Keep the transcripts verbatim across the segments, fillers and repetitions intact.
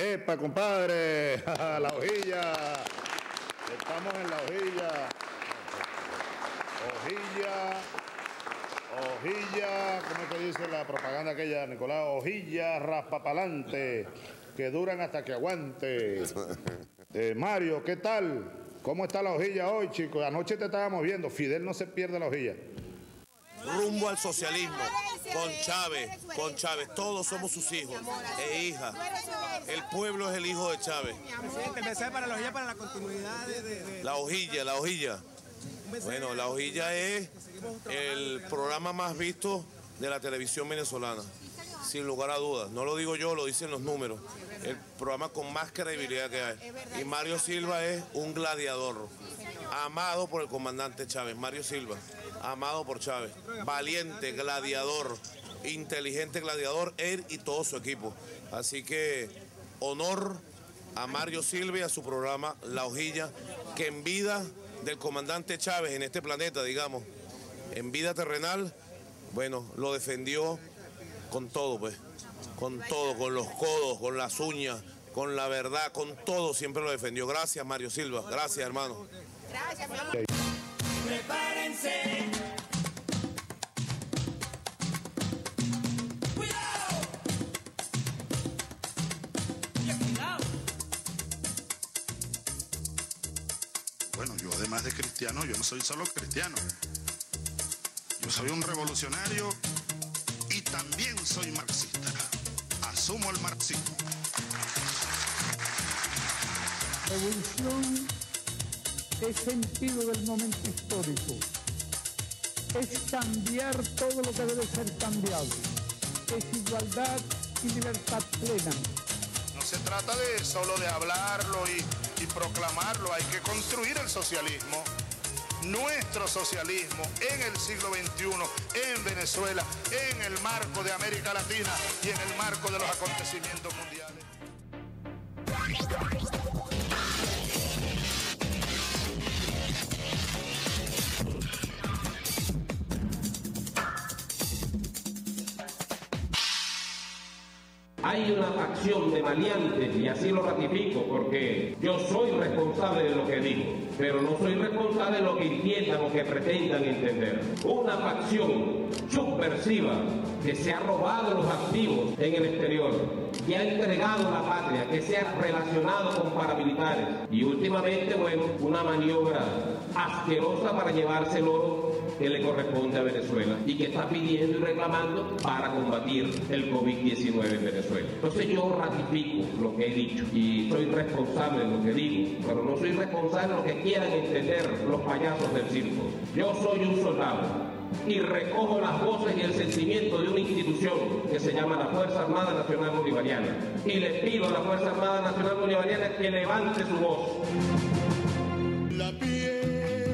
Epa, compadre, la hojilla. Estamos en la hojilla. Hojilla. Hojilla, ¿cómo es que dice la propaganda aquella, Nicolás? Hojilla raspapalante, que duran hasta que aguante. Eh, Mario, ¿qué tal? ¿Cómo está la hojilla hoy, chicos? Anoche te estábamos viendo. Fidel no se pierde la hojilla. Rumbo al socialismo, con Chávez, con Chávez. Todos somos sus hijos e hijas. El pueblo es el hijo de Chávez. Presidente, mensaje para la hojilla, para la continuidad de... de, de... La hojilla, la hojilla. Bueno, la hojilla es el programa más visto de la televisión venezolana, sin lugar a dudas. No lo digo yo, lo dicen los números. El programa con más credibilidad que hay. Y Mario Silva es un gladiador, amado por el comandante Chávez. Mario Silva, amado por Chávez. Valiente, gladiador, inteligente gladiador, él y todo su equipo. Así que honor a Mario Silva y a su programa La Hojilla, que en vida del comandante Chávez en este planeta, digamos, en vida terrenal, bueno, lo defendió con todo, pues, con todo, con los codos, con las uñas, con la verdad, con todo, siempre lo defendió. Gracias, Mario Silva, gracias, hermano. Gracias, mi amor. Prepárense. ¡Cuidado! ¡Cuidado! Bueno, yo además de cristiano, yo no soy solo cristiano. Yo soy un revolucionario y también soy marxista. Asumo el marxismo. Revolución es sentido del momento histórico. Es cambiar todo lo que debe ser cambiado. Es igualdad y libertad plena. No se trata de solo de hablarlo y, y proclamarlo. Hay que construir el socialismo. Nuestro socialismo en el siglo veintiuno, en Venezuela, en el marco de América Latina y en el marco de los acontecimientos mundiales. Hay una acción de maleantes, y así lo ratifico, porque yo soy responsable de lo que digo, pero no soy responsable de lo que entiendan o que pretendan entender. Una facción subversiva que se ha robado los activos en el exterior, que ha entregado la patria, que se ha relacionado con paramilitares, y últimamente, bueno, una maniobra asquerosa para llevarse el oro que le corresponde a Venezuela y que está pidiendo y reclamando para combatir el COVID diecinueve en Venezuela. Entonces yo ratifico lo que he dicho y soy responsable de lo que digo, pero no soy responsable de lo que quieran entender los payasos del circo. Yo soy un soldado y recojo las voces y el sentimiento de una institución que se llama la Fuerza Armada Nacional Bolivariana, y le pido a la Fuerza Armada Nacional Bolivariana que levante su voz. La piel.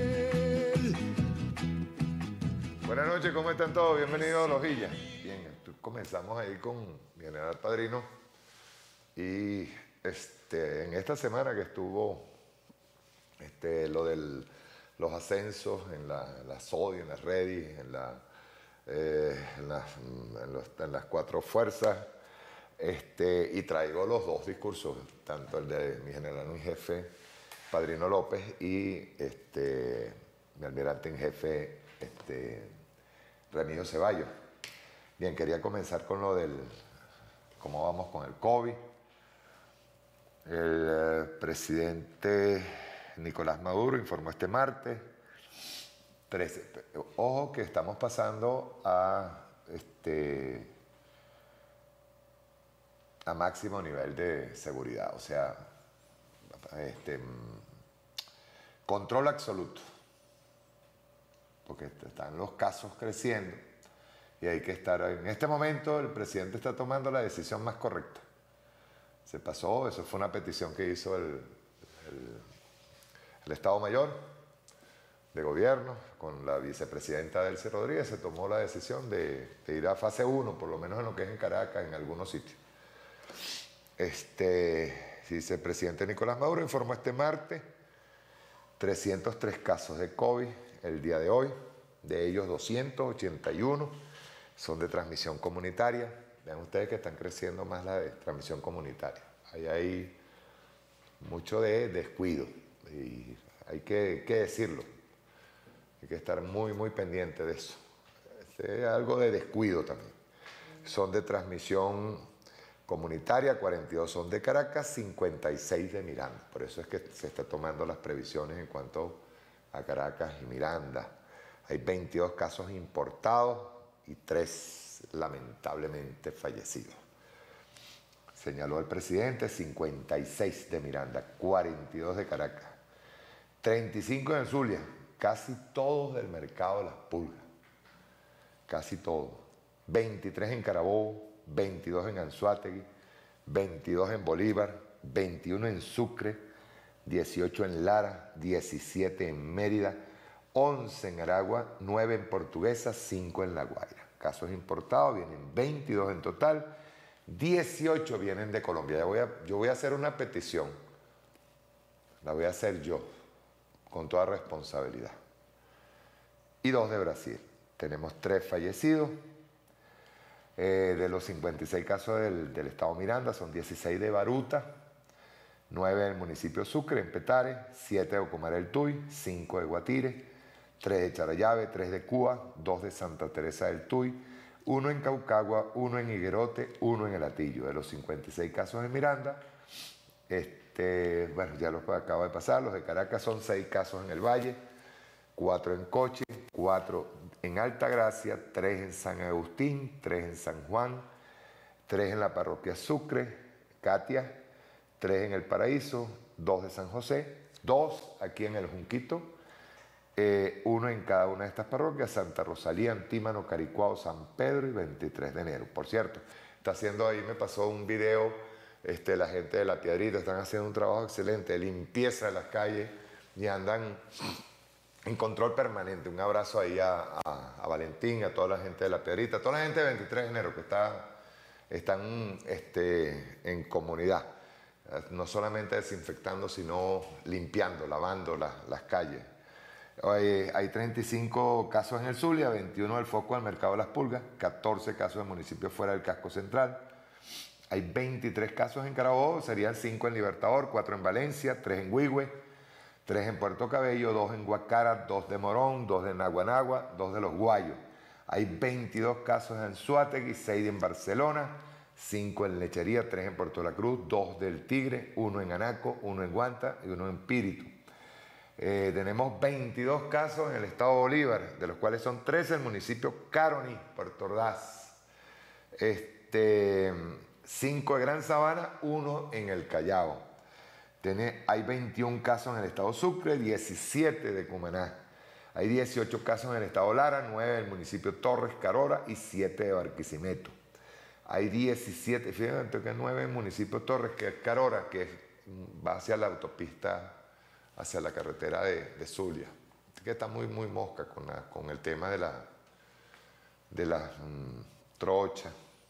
Buenas noches, ¿cómo están todos? Bienvenidos a La Hojilla. Bien, comenzamos ahí con mi general padrino, y este, en esta semana que estuvo este, lo de los ascensos en la, en la SODI, en las REDI, en, la, eh, en, las, en, los, en las cuatro fuerzas, este, y traigo los dos discursos, tanto el de mi general en jefe, Padrino López, y este, mi almirante en jefe, este, Remigio Ceballos. Bien, quería comenzar con lo del, cómo vamos con el COVID. El eh, presidente Nicolás Maduro informó este martes, trece, ojo que estamos pasando a, este, a máximo nivel de seguridad, o sea, este, control absoluto, porque están los casos creciendo y hay que estar, en este momento el presidente está tomando la decisión más correcta. Se pasó, eso fue una petición que hizo el, el, el Estado Mayor de Gobierno con la vicepresidenta Delcy Rodríguez, se tomó la decisión de, de ir a fase uno, por lo menos en lo que es en Caracas, en algunos sitios. Este, vicepresidente Nicolás Maduro informó este martes trescientos tres casos de COVID el día de hoy, de ellos doscientos ochenta y uno son de transmisión comunitaria. Vean ustedes que están creciendo más la de transmisión comunitaria. Ahí hay mucho de descuido y hay que, que decirlo. Hay que estar muy, muy pendiente de eso. Es algo de descuido también. Son de transmisión comunitaria, cuarenta y dos son de Caracas, cincuenta y seis de Miranda. Por eso es que se está tomando las previsiones en cuanto a Caracas y Miranda. Hay veintidós casos importados y tres lamentablemente fallecidos. Señaló el presidente, cincuenta y seis de Miranda, cuarenta y dos de Caracas, treinta y cinco en Zulia, casi todos del mercado de las pulgas, casi todos. veintitrés en Carabobo, veintidós en Anzoátegui, veintidós en Bolívar, veintiuno en Sucre, dieciocho en Lara, diecisiete en Mérida, once en Aragua, nueve en Portuguesa, cinco en La Guaira. Casos importados, vienen veintidós en total, dieciocho vienen de Colombia. Ya voy a, yo voy a hacer una petición, la voy a hacer yo, con toda responsabilidad. Y dos de Brasil. Tenemos tres fallecidos. Eh, de los cincuenta y seis casos del, del estado Miranda, son dieciséis de Baruta, nueve del municipio Sucre, en Petare, siete de Ocumare del Tuy, cinco de Guatire, tres de Charallave, tres de Cuba, dos de Santa Teresa del Tuy, uno en Caucagua, uno en Higuerote, uno en El Hatillo. De los cincuenta y seis casos en Miranda, este, bueno, ya los acabo de pasar. Los de Caracas son seis casos en el Valle, cuatro en Coche, cuatro en Altagracia, tres en San Agustín, tres en San Juan, tres en la parroquia Sucre, Katia, tres en El Paraíso, dos de San José, dos aquí en El Junquito, eh, uno en cada una de estas parroquias, Santa Rosalía, Antímano, Caricuao, San Pedro y veintitrés de enero. Por cierto, está haciendo ahí, me pasó un video, este, la gente de La Piedrita, están haciendo un trabajo excelente de limpieza de las calles y andan en control permanente. Un abrazo ahí a, a, a Valentín, a toda la gente de La Piedrita, a toda la gente de veintitrés de enero que está, están este, en comunidad, no solamente desinfectando, sino limpiando, lavando la, las calles. Hay, hay treinta y cinco casos en el Zulia, veintiuno del foco del mercado de las pulgas, catorce casos en municipios fuera del casco central. Hay veintitrés casos en Carabobo, serían cinco en Libertador, cuatro en Valencia, tres en Huigüe, tres en Puerto Cabello, dos en Guacara, dos de Morón, dos de Naguanagua, dos de Los Guayos. Hay veintidós casos en Anzoátegui, seis en Barcelona, cinco en Lechería, tres en Puerto La Cruz, dos del Tigre, uno en Anaco, uno en Guanta y uno en Píritu. Eh, tenemos veintidós casos en el estado Bolívar, de los cuales son trece en el municipio Caroní, Puerto Ordaz. Este, cinco de Gran Sabana, uno en el Callao. Tiene, hay veintiún casos en el estado Sucre, diecisiete de Cumaná. Hay dieciocho casos en el estado Lara, nueve en el municipio Torres, Carora y siete de Barquisimeto. Hay diecisiete, fíjate que nueve en el municipio Torres, que es Carora, que va hacia la autopista, hacia la carretera de, de Zulia, que está muy, muy mosca con, la, con el tema de la, de la mmm, trocha,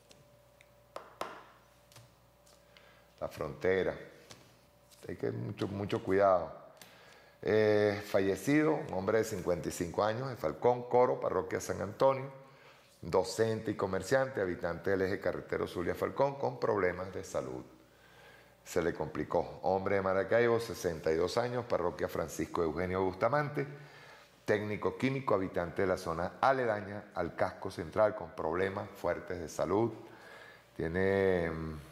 la frontera. Hay que mucho, mucho cuidado. Eh, fallecido, un hombre de cincuenta y cinco años, de Falcón, Coro, parroquia San Antonio, docente y comerciante, habitante del eje carretero Zulia-Falcón, con problemas de salud. Se le complicó. Hombre de Maracaibo, sesenta y dos años, parroquia Francisco Eugenio Bustamante, técnico químico, habitante de la zona aledaña al casco central, con problemas fuertes de salud. Tiene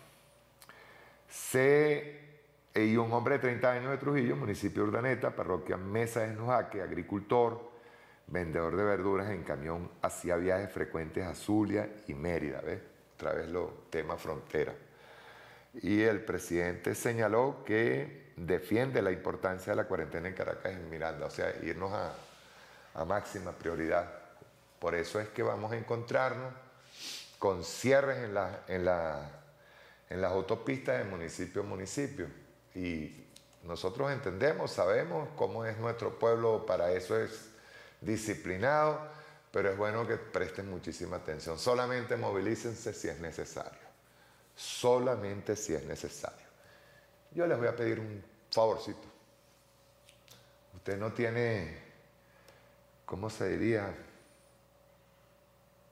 C... Y un hombre de treinta años de Trujillo, municipio de Urdaneta, parroquia Mesa de Nujaque, agricultor, vendedor de verduras en camión, hacía viajes frecuentes a Zulia y Mérida, ¿ves? Otra vez lo tema frontera. Y el presidente señaló que defiende la importancia de la cuarentena en Caracas y en Miranda, o sea, irnos a, a máxima prioridad. Por eso es que vamos a encontrarnos con cierres en, la, en, la, en las autopistas de municipio a municipio. Y nosotros entendemos, sabemos cómo es nuestro pueblo, para eso es disciplinado, pero es bueno que presten muchísima atención. Solamente movilícense si es necesario, solamente si es necesario. Yo les voy a pedir un favorcito. Usted no tiene, ¿cómo se diría?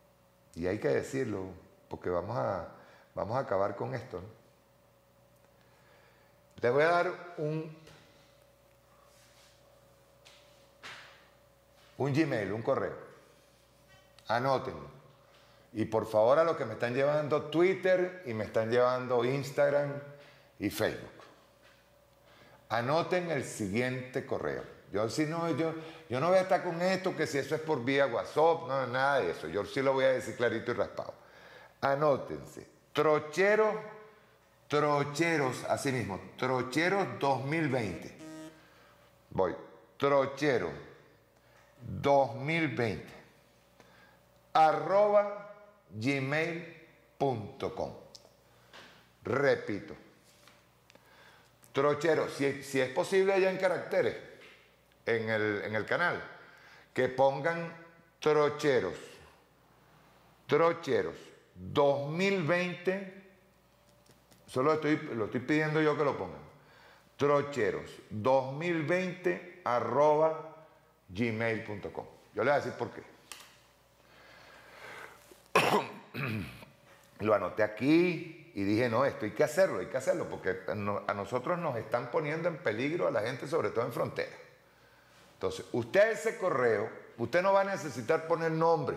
Y hay que decirlo, porque vamos a, vamos a acabar con esto, ¿no? Les voy a dar un, un Gmail, un correo. Anótenlo. Y por favor a los que me están llevando Twitter y me están llevando Instagram y Facebook. Anoten el siguiente correo. Yo, si no, yo, yo no voy a estar con esto, que si eso es por vía WhatsApp, no, nada de eso. Yo sí lo voy a decir clarito y raspado. Anótense. Trocheros, trocheros, así mismo, trocheros dos mil veinte. Voy. Trocheros dos mil veinte. Arroba gmail punto com. Repito. Trochero, si, si es posible allá en caracteres, en el, en el canal, que pongan trocheros, trocheros dos mil veinte, solo estoy, lo estoy pidiendo yo que lo pongan, trocheros dos mil veinte arroba gmail punto com. Yo le voy a decir por qué. Lo anoté aquí y dije, no, esto hay que hacerlo, hay que hacerlo, porque a nosotros nos están poniendo en peligro a la gente, sobre todo en frontera. Entonces, usted ese correo, usted no va a necesitar poner nombre.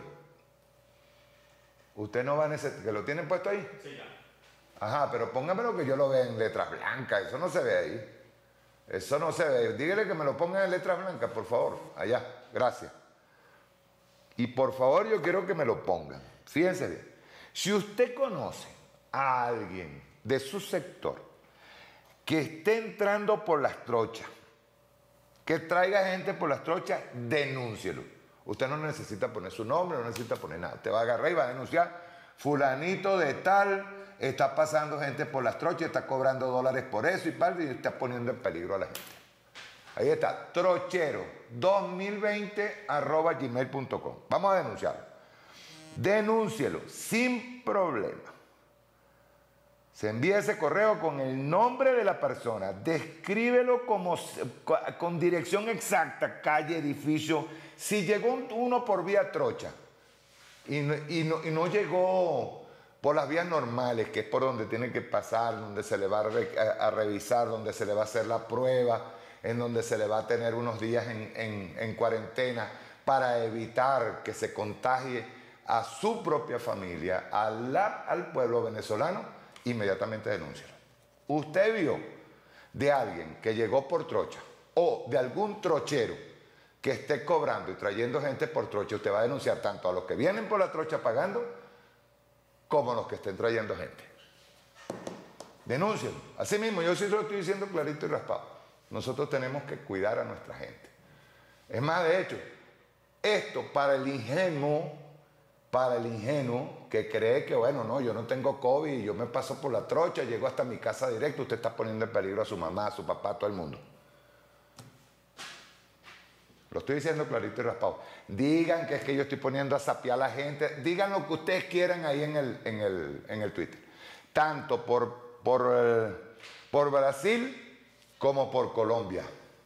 Usted no va a necesitar, ¿que lo tienen puesto ahí? Sí, ya. Ajá, pero póngamelo que yo lo vea en letras blancas, eso no se ve ahí. Eso no se ve. Dígale que me lo pongan en letras blancas, por favor, allá, gracias. Y por favor yo quiero que me lo pongan. Fíjense bien. Si usted conoce a alguien de su sector que esté entrando por las trochas, que traiga gente por las trochas, denúncielo. Usted no necesita poner su nombre, no necesita poner nada. Te va a agarrar y va a denunciar, fulanito de tal, está pasando gente por las trochas, está cobrando dólares por eso y tal, y está poniendo en peligro a la gente. Ahí está, trochero dos mil veinte arroba gmail punto com. Vamos a denunciarlo. Denúncielo sin problema. Se envía ese correo con el nombre de la persona, descríbelo como, con dirección exacta, calle, edificio. Si llegó uno por vía trocha y no, y, no, y no llegó por las vías normales, que es por donde tiene que pasar, donde se le va a, re, a, a revisar, donde se le va a hacer la prueba, en donde se le va a tener unos días en, en, en cuarentena para evitar que se contagie a su propia familia, a la, al pueblo venezolano, inmediatamente denúncialo. Usted vio de alguien que llegó por trocha o de algún trochero que esté cobrando y trayendo gente por trocha, usted va a denunciar tanto a los que vienen por la trocha pagando como a los que estén trayendo gente. Denúncialo. Así mismo, yo sí lo estoy diciendo clarito y raspado. Nosotros tenemos que cuidar a nuestra gente. Es más, de hecho, esto para el ingenuo, para el ingenuo que cree que, bueno, no, yo no tengo COVID y yo me paso por la trocha, llego hasta mi casa directo, usted está poniendo en peligro a su mamá, a su papá, a todo el mundo. Lo estoy diciendo clarito y raspado. Digan que es que yo estoy poniendo a sapear a la gente, digan lo que ustedes quieran ahí en el, en el, en el Twitter. Tanto por, por, eh, por Brasil como por Colombia.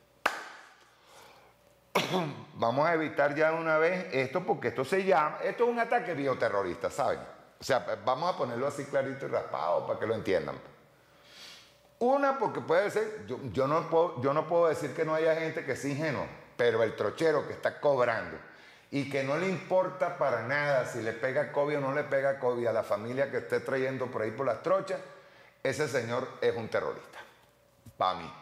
Vamos a evitar ya de una vez esto, porque esto se llama, esto es un ataque bioterrorista, ¿saben? O sea, vamos a ponerlo así clarito y raspado para que lo entiendan. Una, porque puede ser, yo, yo, no puedo, yo no puedo decir que no haya gente que sea ingenuo, pero el trochero que está cobrando y que no le importa para nada si le pega COVID o no le pega COVID a la familia que esté trayendo por ahí por las trochas, ese señor es un terrorista. Para mí.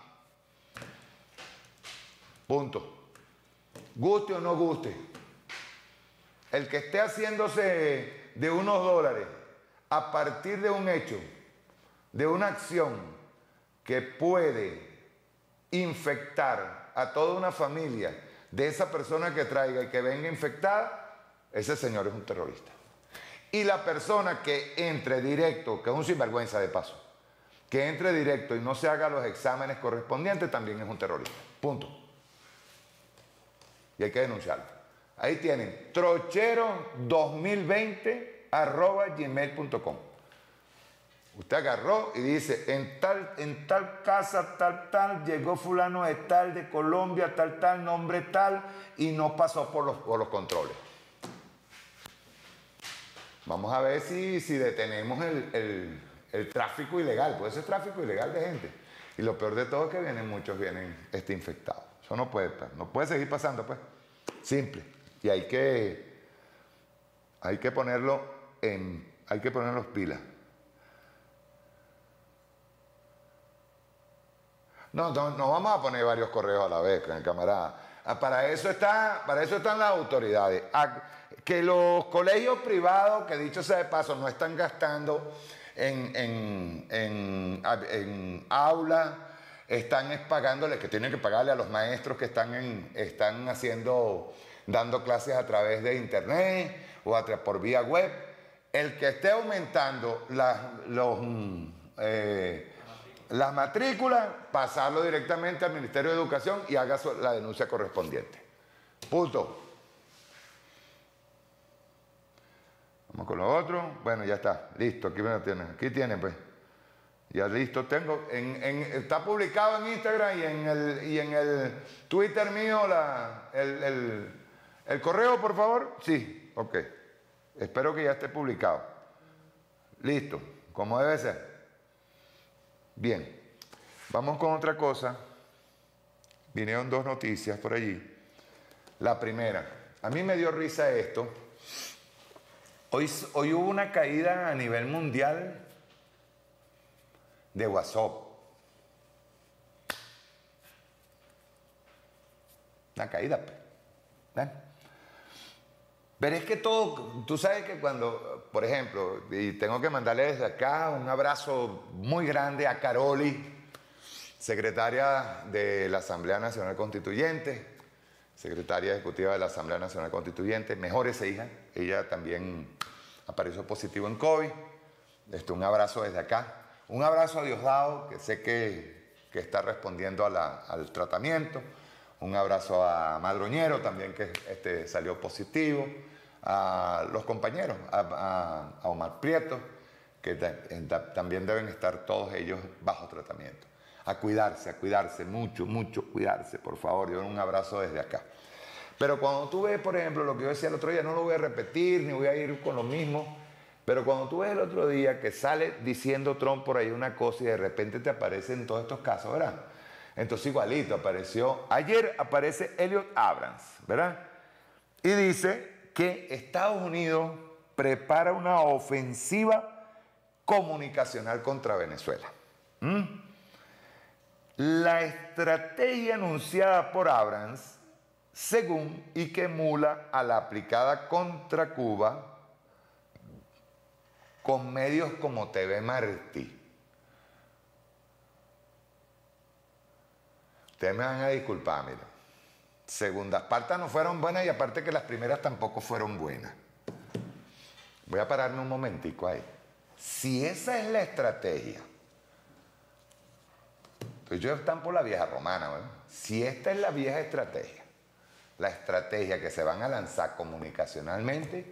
Punto. Guste o no guste. El que esté haciéndose de unos dólares a partir de un hecho, de una acción que puede infectar a toda una familia de esa persona que traiga y que venga infectada, ese señor es un terrorista. Y la persona que entre directo, que es un sinvergüenza de paso, que entre directo y no se haga los exámenes correspondientes, también es un terrorista. Punto. Y hay que denunciarlo. Ahí tienen, trochero dos mil veinte arroba gmail punto com. Usted agarró y dice, en tal, en tal casa, tal, tal, llegó fulano de tal, de Colombia, tal, tal, nombre tal, y no pasó por los, por los controles. Vamos a ver si, si detenemos el, el, el tráfico ilegal, puede ser tráfico ilegal de gente. Y lo peor de todo es que vienen, muchos vienen este, infectados. Eso no puede, no puede seguir pasando, pues. Simple. Y hay que, hay que ponerlo en, hay que ponerlos pilas. No, no, no vamos a poner varios correos a la vez, camarada. Para eso, está, para eso están las autoridades. A, que los colegios privados, que dicho sea de paso, no están gastando en, en, en, en aulas, están pagándole, que tienen que pagarle a los maestros que están, en, están haciendo, dando clases a través de internet o a, por vía web. El que esté aumentando las, los... Eh, las matrículas, pasarlo directamente al Ministerio de Educación y haga la denuncia correspondiente. Punto. Vamos con lo otro. Bueno, ya está. Listo. Aquí me lo tienen. Aquí tienen, pues. Ya listo. Tengo. En, en, está publicado en Instagram y en el, y en el Twitter mío la, el, el, el correo, por favor. Sí. Ok. Espero que ya esté publicado. Listo. Como debe ser. Bien, vamos con otra cosa. Vinieron dos noticias por allí. La primera, a mí me dio risa esto. Hoy, hoy hubo una caída a nivel mundial de WhatsApp. Una caída. ¿Ven? Pero es que todo, tú sabes que cuando, por ejemplo, y tengo que mandarle desde acá un abrazo muy grande a Caroli, secretaria de la Asamblea Nacional Constituyente, secretaria ejecutiva de la Asamblea Nacional Constituyente, mejor esa hija, ella también apareció positivo en COVID. Este, un abrazo desde acá, un abrazo a Diosdado, que sé que, que está respondiendo a la, al tratamiento, un abrazo a Madroñero también, que este, salió positivo, a los compañeros, a, a, a Omar Prieto, que ta, también deben estar todos ellos bajo tratamiento. A cuidarse, a cuidarse, mucho, mucho cuidarse, por favor. Yo un abrazo desde acá. Pero cuando tú ves, por ejemplo, lo que yo decía el otro día, no lo voy a repetir, ni voy a ir con lo mismo, pero cuando tú ves el otro día que sale diciendo Trump por ahí una cosa y de repente te aparecen todos estos casos, ¿verdad? Entonces igualito apareció, ayer aparece Elliot Abrams, ¿verdad? Y dice que Estados Unidos prepara una ofensiva comunicacional contra Venezuela. ¿Mm? La estrategia anunciada por Abrams, según y que emula a la aplicada contra Cuba con medios como T V Martí. Ustedes me van a disculpar, mira. Segundas partes no fueron buenas y aparte que las primeras tampoco fueron buenas. Voy a pararme un momentico ahí. Si esa es la estrategia, pues ellos están por la vieja romana, ¿verdad? Si esta es la vieja estrategia, la estrategia que se van a lanzar comunicacionalmente,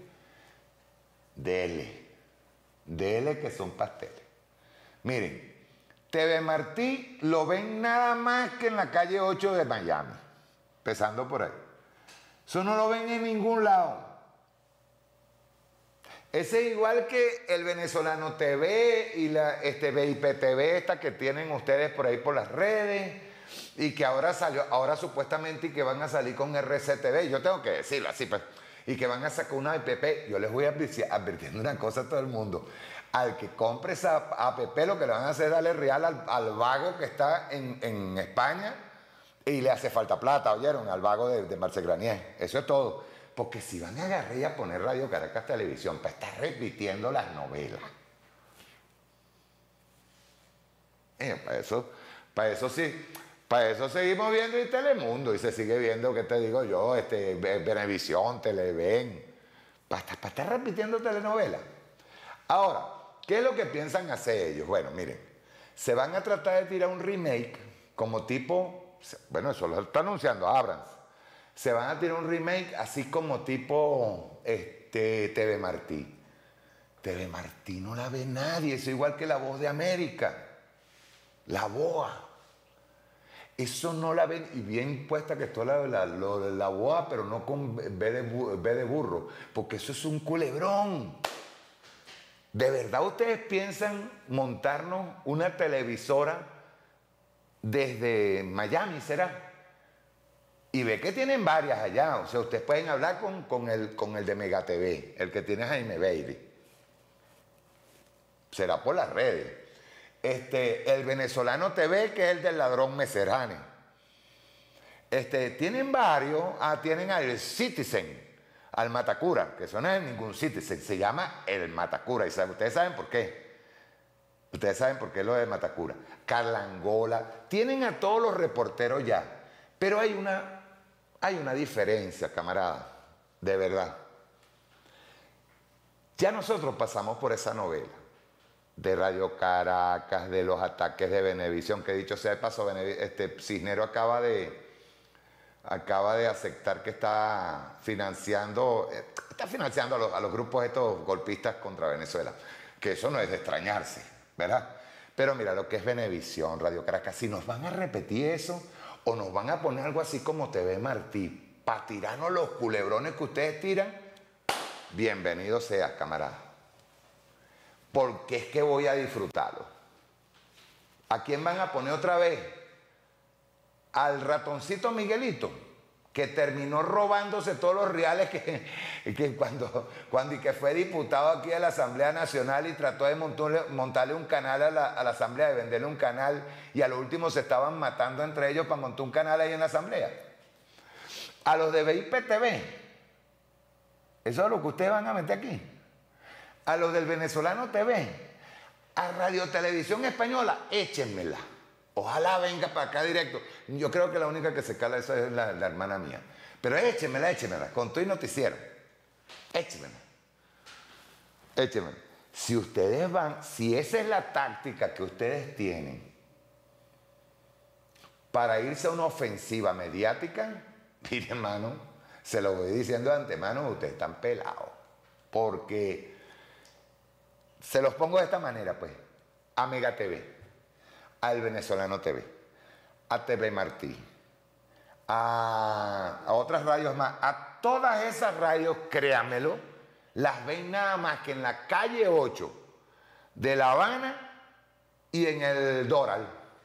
dele, dele que son pasteles. Miren, T V Martí lo ven nada más que en la calle ocho de Miami, empezando por ahí. Eso no lo ven en ningún lado. Ese es igual que el Venezolano T V y la este, V I P T V esta que tienen ustedes por ahí por las redes y que ahora salió, ahora supuestamente y que van a salir con R C T V. Yo tengo que decirlo así, pues. Y que van a sacar una app. Yo les voy advirtiendo una cosa a todo el mundo. Al que compre esa app, lo que le van a hacer es darle real al, al vago que está en, en España y le hace falta plata, ¿oyeron? Al vago de, de Marcel Granier. Eso es todo. Porque si van a agarrar y a poner Radio Caracas Televisión para estar repitiendo las novelas. Eh, para eso, para eso sí, para eso seguimos viendo y Telemundo y se sigue viendo, ¿qué te digo yo? Este, Venevisión, Televen, para, para estar repitiendo telenovelas. Ahora, ¿qué es lo que piensan hacer ellos? Bueno, miren, se van a tratar de tirar un remake como tipo, bueno, eso lo está anunciando Abrams. Se van a tirar un remake así como tipo este, T V Martí. T V Martí no la ve nadie, es igual que La Voz de América. La B O A. Eso no la ven, y bien puesta que está la, la, la, la B O A, pero no con B de, B de burro, porque eso es un culebrón. ¿De verdad ustedes piensan montarnos una televisora desde Miami, será? Y ve que tienen varias allá. O sea, ustedes pueden hablar con, con, el, con el de Mega T V, el que tiene Jaime Bailey. Será por las redes. Este, el Venezolano T V, que es el del ladrón Meserane. Este, tienen varios. Ah, tienen al Citizen, al Matacura, que eso no es ningún Citizen, se llama el Matacura. ¿Y saben, ustedes saben por qué? Ustedes saben por qué lo de Matacura. Carla Angola. Tienen a todos los reporteros ya. Pero hay una, hay una diferencia, camarada. De verdad. Ya nosotros pasamos por esa novela. De Radio Caracas, de los ataques de Venevisión, que dicho sea de paso, este Cisnero acaba de, acaba de aceptar que está financiando, está financiando a los, a los grupos estos golpistas contra Venezuela, que eso no es de extrañarse, ¿verdad? Pero mira lo que es Venevisión, Radio Caracas, si nos van a repetir eso, o nos van a poner algo así como T V Martí, para tirarnos los culebrones que ustedes tiran, bienvenido sea, camarada. Porque es que voy a disfrutarlo. ¿A quién van a poner otra vez? Al ratoncito Miguelito, que terminó robándose todos los reales que, que cuando, cuando y que fue diputado aquí a la Asamblea Nacional y trató de montarle, montarle un canal a la, a la Asamblea, de venderle un canal, y a lo último se estaban matando entre ellos para montar un canal ahí en la Asamblea. A los de B I P T V, eso es lo que ustedes van a meter aquí. A los del Venezolano T V, a Radio Televisión Española, échenmela. Ojalá venga para acá directo. Yo creo que la única que se cala eso es la, la hermana mía. Pero échenmela, échenmela, con todo y noticiero. Échenmela. Échenmela. Si ustedes van, si esa es la táctica que ustedes tienen para irse a una ofensiva mediática, mire, hermano, se lo voy diciendo de antemano, ustedes están pelados. Porque se los pongo de esta manera, pues, a Mega T V, al Venezolano T V, a T V Martí, a, a otras radios más, a todas esas radios, créanmelo, las ven nada más que en la calle ocho de La Habana y en el Doral.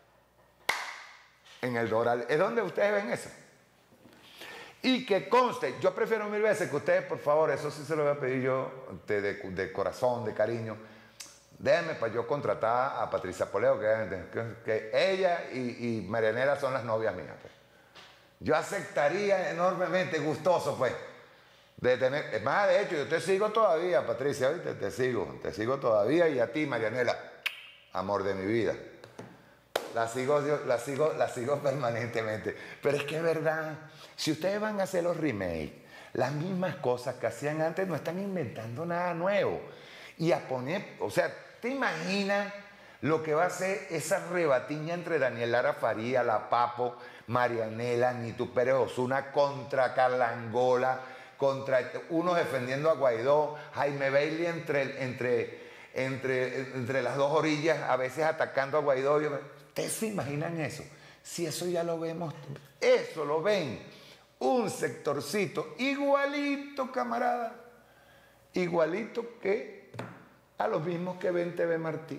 En el Doral, es donde ustedes ven eso. Y que conste, yo prefiero mil veces que ustedes, por favor, eso sí se lo voy a pedir yo de, de, de corazón, de cariño, déjenme para yo contratar a Patricia Poleo, que, que, que ella y, y Marianela son las novias mías. Pues. Yo aceptaría enormemente, gustoso, pues, de tener, es más, de hecho, yo te sigo todavía, Patricia, ¿viste? Te sigo, te sigo todavía, y a ti, Marianela, amor de mi vida. La sigo, la sigo, la sigo permanentemente. Pero es que es verdad, si ustedes van a hacer los remakes, las mismas cosas que hacían antes, no están inventando nada nuevo. Y a poner, o sea, ¿te imaginas lo que va a ser esa rebatiña entre Daniel Lara Faría, La Papo, Marianela, Nitu Pérez Osuna contra Carla Angola, contra unos defendiendo a Guaidó, Jaime Bailey entre, entre, entre, entre las dos orillas, a veces atacando a Guaidó? ¿Ustedes se imaginan eso? Si eso ya lo vemos, eso lo ven, un sectorcito igualito, camarada, igualito que a los mismos que ven T V Martí.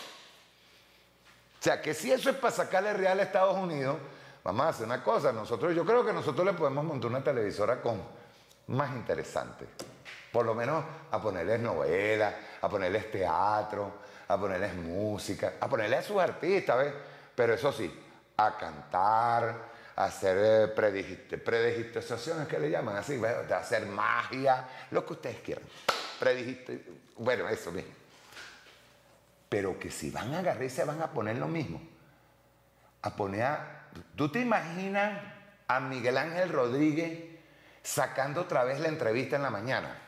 O sea, que si eso es para sacarle real a Estados Unidos, vamos a hacer una cosa, nosotros, yo creo que nosotros le podemos montar una televisora con más interesante. Por lo menos a ponerles novelas, a ponerles teatro, a ponerles música, a ponerles a sus artistas, ¿ves? Pero eso sí, a cantar, a hacer predigitaciones, que le llaman así, ¿ves? De hacer magia, lo que ustedes quieran. Predigit... Bueno, eso mismo. Pero que si van a agarrar y se van a poner lo mismo, a poner a... ¿Tú te imaginas a Miguel Ángel Rodríguez sacando otra vez la entrevista en la mañana?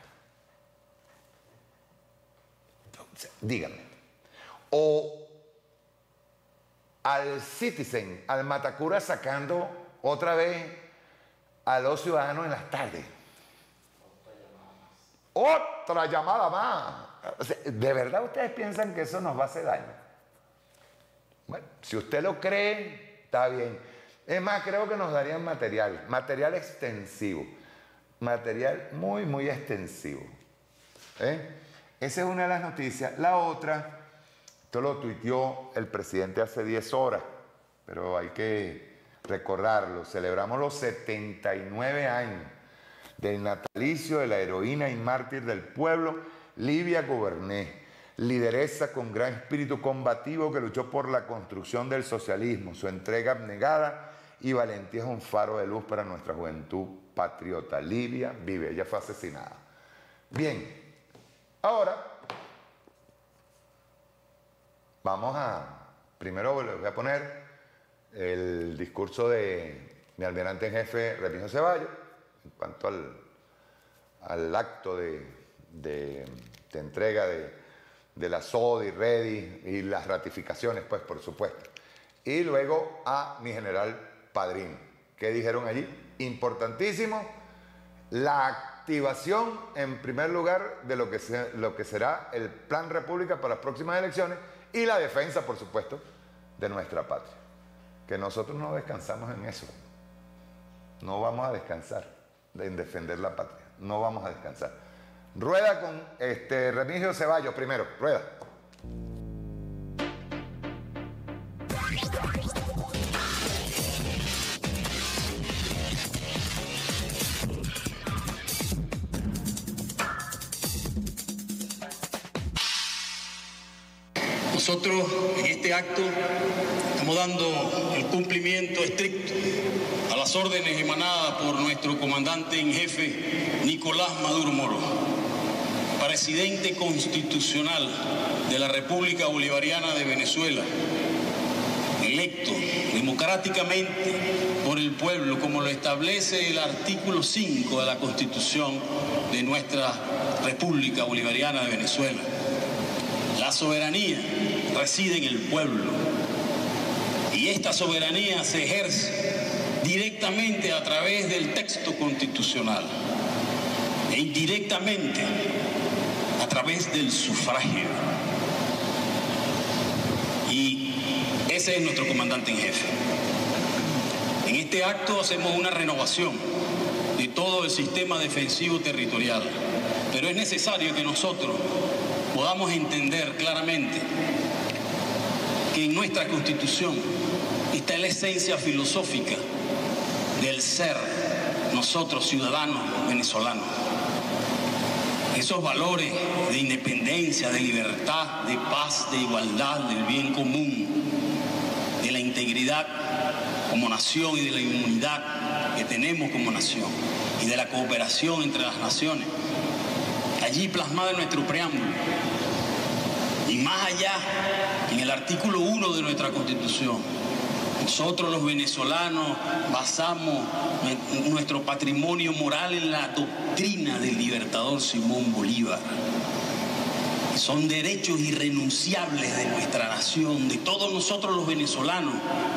Díganme. O al Citizen, al Matacura sacando otra vez a los ciudadanos en las tardes. Otra llamada más. O sea, ¿de verdad ustedes piensan que eso nos va a hacer daño? Bueno, si usted lo cree, está bien. Es más, creo que nos darían material, material extensivo. Material muy, muy extensivo. ¿Eh? Esa es una de las noticias. La otra, esto lo tuiteó el presidente hace diez horas, pero hay que recordarlo. Celebramos los setenta y nueve años del natalicio de la heroína y mártir del pueblo, Livia Goberné, lideresa con gran espíritu combativo que luchó por la construcción del socialismo. Su entrega abnegada y valentía es un faro de luz para nuestra juventud patriota. Livia vive, ella fue asesinada. Bien, ahora vamos a, primero les voy a poner el discurso de mi almirante en jefe, Remigio Ceballos, en cuanto al, al acto de, de, de entrega de, de la SODI, REDI y las ratificaciones, pues, por supuesto. Y luego a mi general Padrino. ¿Qué dijeron allí? Importantísimo, la activación, en primer lugar, de lo que, se, lo que será el Plan República para las próximas elecciones y la defensa, por supuesto, de nuestra patria. Que nosotros no descansamos en eso. No vamos a descansar en defender la patria. No vamos a descansar. Rueda con este Remigio Ceballos primero. Rueda. Nosotros en este acto estamos dando el cumplimiento estricto a las órdenes emanadas por nuestro comandante en jefe Nicolás Maduro Moro, presidente constitucional de la República Bolivariana de Venezuela, electo democráticamente por el pueblo, como lo establece el artículo cinco de la Constitución de nuestra República Bolivariana de Venezuela. La soberanía reside en el pueblo y esta soberanía se ejerce directamente a través del texto constitucional e indirectamente a través del sufragio. Y ese es nuestro comandante en jefe. En este acto hacemos una renovación de todo el sistema defensivo territorial, pero es necesario que nosotros podamos entender claramente que en nuestra Constitución está la esencia filosófica del ser nosotros ciudadanos venezolanos. Esos valores de independencia, de libertad, de paz, de igualdad, del bien común, de la integridad como nación y de la inmunidad que tenemos como nación y de la cooperación entre las naciones, allí plasmada en nuestro preámbulo. Y más allá, en el artículo uno de nuestra Constitución, nosotros los venezolanos basamos nuestro patrimonio moral en la doctrina del libertador Simón Bolívar. Son derechos irrenunciables de nuestra nación, de todos nosotros los venezolanos.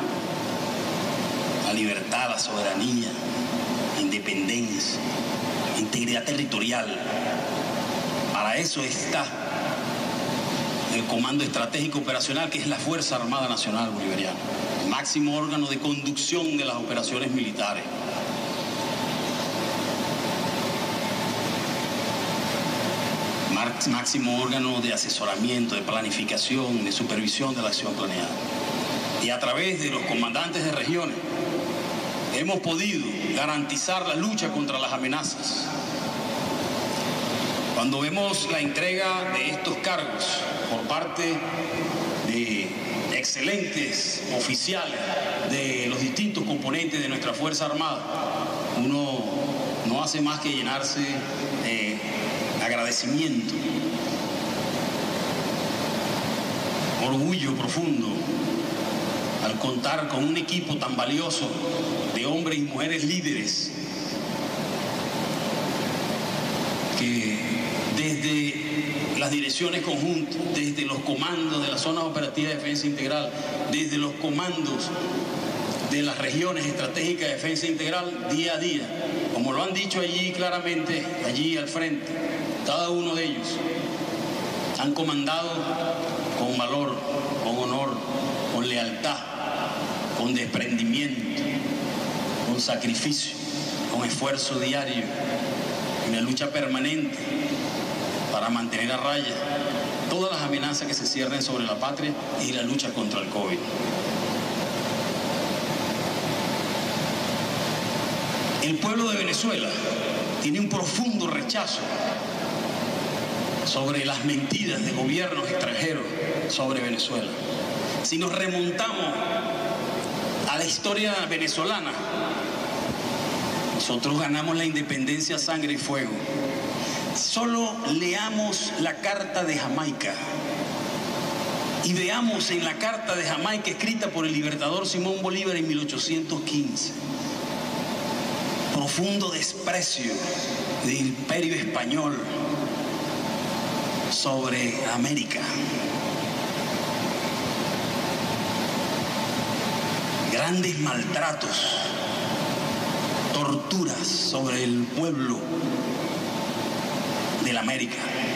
La libertad, la soberanía, la independencia, la integridad territorial. Para eso está el Comando Estratégico Operacional, que es la Fuerza Armada Nacional Bolivariana, el máximo órgano de conducción de las operaciones militares. Máximo órgano de asesoramiento, de planificación, de supervisión de la acción planeada. Y a través de los comandantes de regiones hemos podido garantizar la lucha contra las amenazas. Cuando vemos la entrega de estos cargos por parte de excelentes oficiales de los distintos componentes de nuestra Fuerza Armada, uno no hace más que llenarse de agradecimiento, orgullo profundo al contar con un equipo tan valioso de hombres y mujeres líderes que desde las direcciones conjuntas, desde los comandos de las zonas operativas de defensa integral, desde los comandos de las regiones estratégicas de defensa integral, día a día, como lo han dicho allí claramente, allí al frente, cada uno de ellos han comandado con valor, con honor, con lealtad, con desprendimiento, con sacrificio, con esfuerzo diario, en la lucha permanente para mantener a raya todas las amenazas que se ciernen sobre la patria y la lucha contra el COVID. El pueblo de Venezuela tiene un profundo rechazo sobre las mentiras de gobiernos extranjeros sobre Venezuela. Si nos remontamos a la historia venezolana, nosotros ganamos la independencia a sangre y fuego. Solo leamos la Carta de Jamaica y veamos en la Carta de Jamaica escrita por el libertador Simón Bolívar en mil ochocientos quince. Profundo desprecio del imperio español sobre América. Grandes maltratos, torturas sobre el pueblo de la América.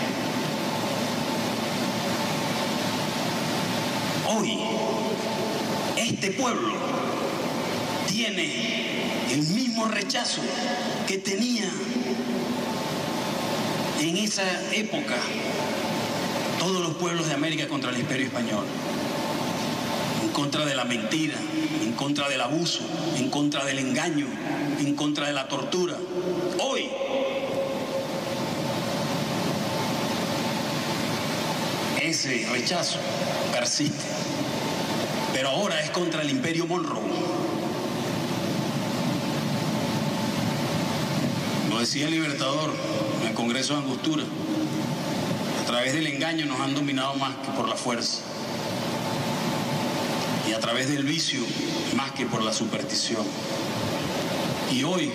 Hoy, este pueblo tiene el mismo rechazo que tenía en esa época todos los pueblos de América contra el imperio español. En contra de la mentira, en contra del abuso, en contra del engaño, en contra de la tortura. Hoy, ese rechazo persiste, pero ahora es contra el imperio Monroe. Lo decía el libertador en el Congreso de Angostura: a través del engaño nos han dominado más que por la fuerza, y a través del vicio más que por la superstición. Y hoy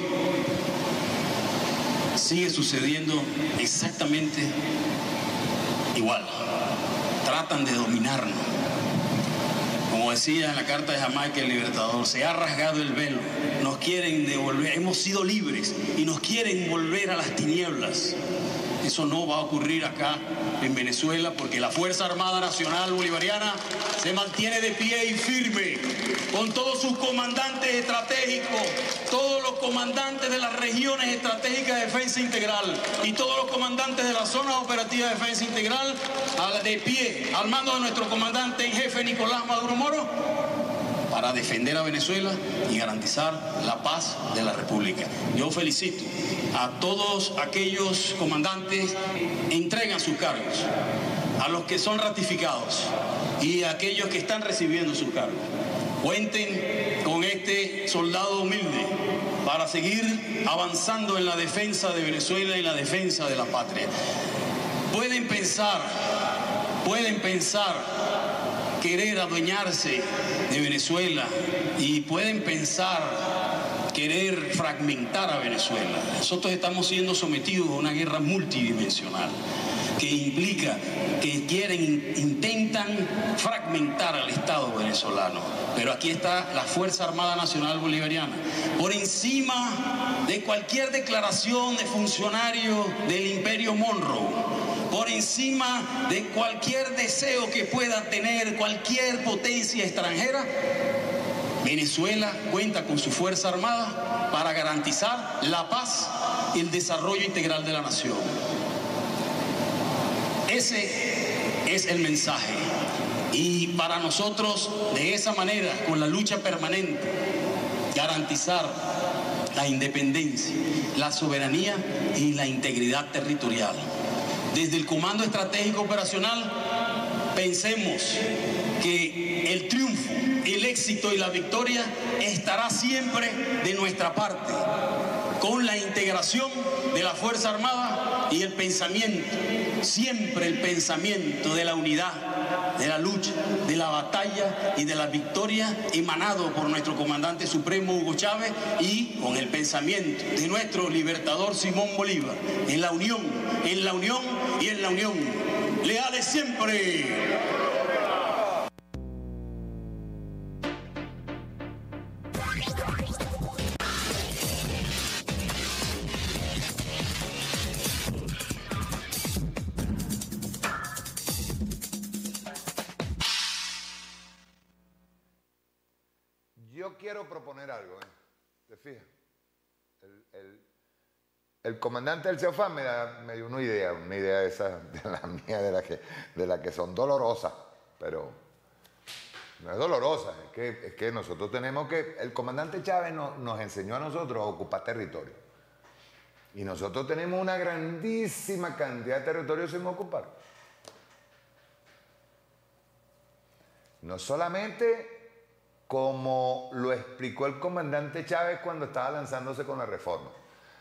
sigue sucediendo exactamente igual. Tratan de dominarnos. Como decía en la Carta de Jamaica el libertador, se ha rasgado el velo, nos quieren devolver, hemos sido libres y nos quieren volver a las tinieblas. Eso no va a ocurrir acá en Venezuela, porque la Fuerza Armada Nacional Bolivariana se mantiene de pie y firme, con todos sus comandantes estratégicos, todos los comandantes de las regiones estratégicas de defensa integral y todos los comandantes de las zonas operativas de defensa integral de pie, al mando de nuestro comandante en jefe Nicolás Maduro Moro, para defender a Venezuela y garantizar la paz de la República. Yo felicito a todos aquellos comandantes que entregan sus cargos, a los que son ratificados y a aquellos que están recibiendo sus cargos. Cuenten con este soldado humilde para seguir avanzando en la defensa de Venezuela y en la defensa de la patria. Pueden pensar, pueden pensar querer adueñarse de Venezuela y pueden pensar querer fragmentar a Venezuela. Nosotros estamos siendo sometidos a una guerra multidimensional que implica que quieren, intentan fragmentar al Estado venezolano. Pero aquí está la Fuerza Armada Nacional Bolivariana, por encima de cualquier declaración de funcionario del imperio Monroe, por encima de cualquier deseo que pueda tener cualquier potencia extranjera. Venezuela cuenta con su Fuerza Armada para garantizar la paz y el desarrollo integral de la nación. Ese es el mensaje. Y para nosotros, de esa manera, con la lucha permanente, garantizar la independencia, la soberanía y la integridad territorial. Desde el Comando Estratégico Operacional, pensemos que el triunfo, el éxito y la victoria estará siempre de nuestra parte, con la integración de la Fuerza Armada y el pensamiento, siempre el pensamiento de la unidad, de la lucha, de la batalla y de la victoria emanado por nuestro comandante supremo Hugo Chávez, y con el pensamiento de nuestro libertador Simón Bolívar, en la unión, en la unión y en la unión, leales siempre. Yo quiero proponer algo, ¿eh? ¿Te fijas? El, el, el comandante del CEOFAN me, da, me dio una idea, una idea de esa, de la mía, de la que, de la que son dolorosas, pero no es dolorosa, es que, es que nosotros tenemos que, el comandante Chávez no, nos enseñó a nosotros a ocupar territorio. Y nosotros tenemos una grandísima cantidad de territorio sin ocupar. No solamente como lo explicó el comandante Chávez cuando estaba lanzándose con la reforma.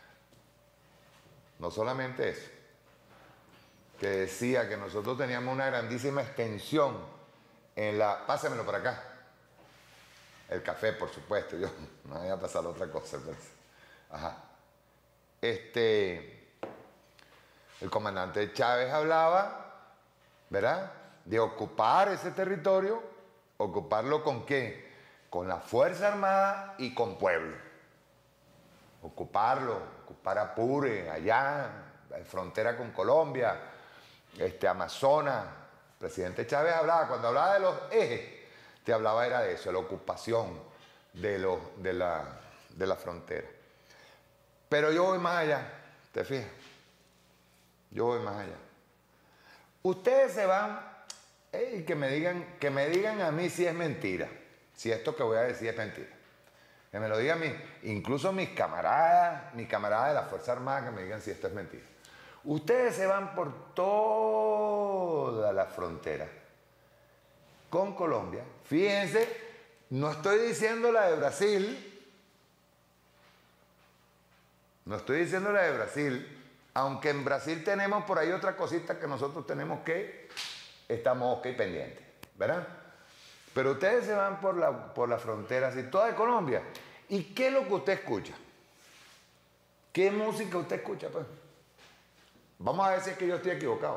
No solamente eso, que decía que nosotros teníamos una grandísima extensión en la... Pásamelo por acá. El café, por supuesto, yo no voy a pasar otra cosa. Pues. Ajá. Este, el comandante Chávez hablaba, ¿verdad?, de ocupar ese territorio. ¿Ocuparlo con qué? Con la Fuerza Armada y con pueblo. Ocuparlo, ocupar Apure, allá, en frontera con Colombia, este, Amazonas. El presidente Chávez hablaba, cuando hablaba de los ejes, te hablaba era de eso, la ocupación de, los, de, la, de la frontera. Pero yo voy más allá, ¿te fijas? Yo voy más allá. Ustedes se van, hey, que me digan, que me digan a mí si es mentira, si esto que voy a decir es mentira. Que me lo digan mis, incluso mis camaradas, mis camaradas de la Fuerza Armada, que me digan si esto es mentira. Ustedes se van por toda la frontera con Colombia. Fíjense, no estoy diciendo la de Brasil, no estoy diciendo la de Brasil, aunque en Brasil tenemos por ahí otra cosita que nosotros tenemos que, estamos ok pendientes, ¿verdad? Pero ustedes se van por la, por la frontera, así, toda de Colombia. ¿Y qué es lo que usted escucha? ¿Qué música usted escucha, pues? Vamos a ver si es que yo estoy equivocado.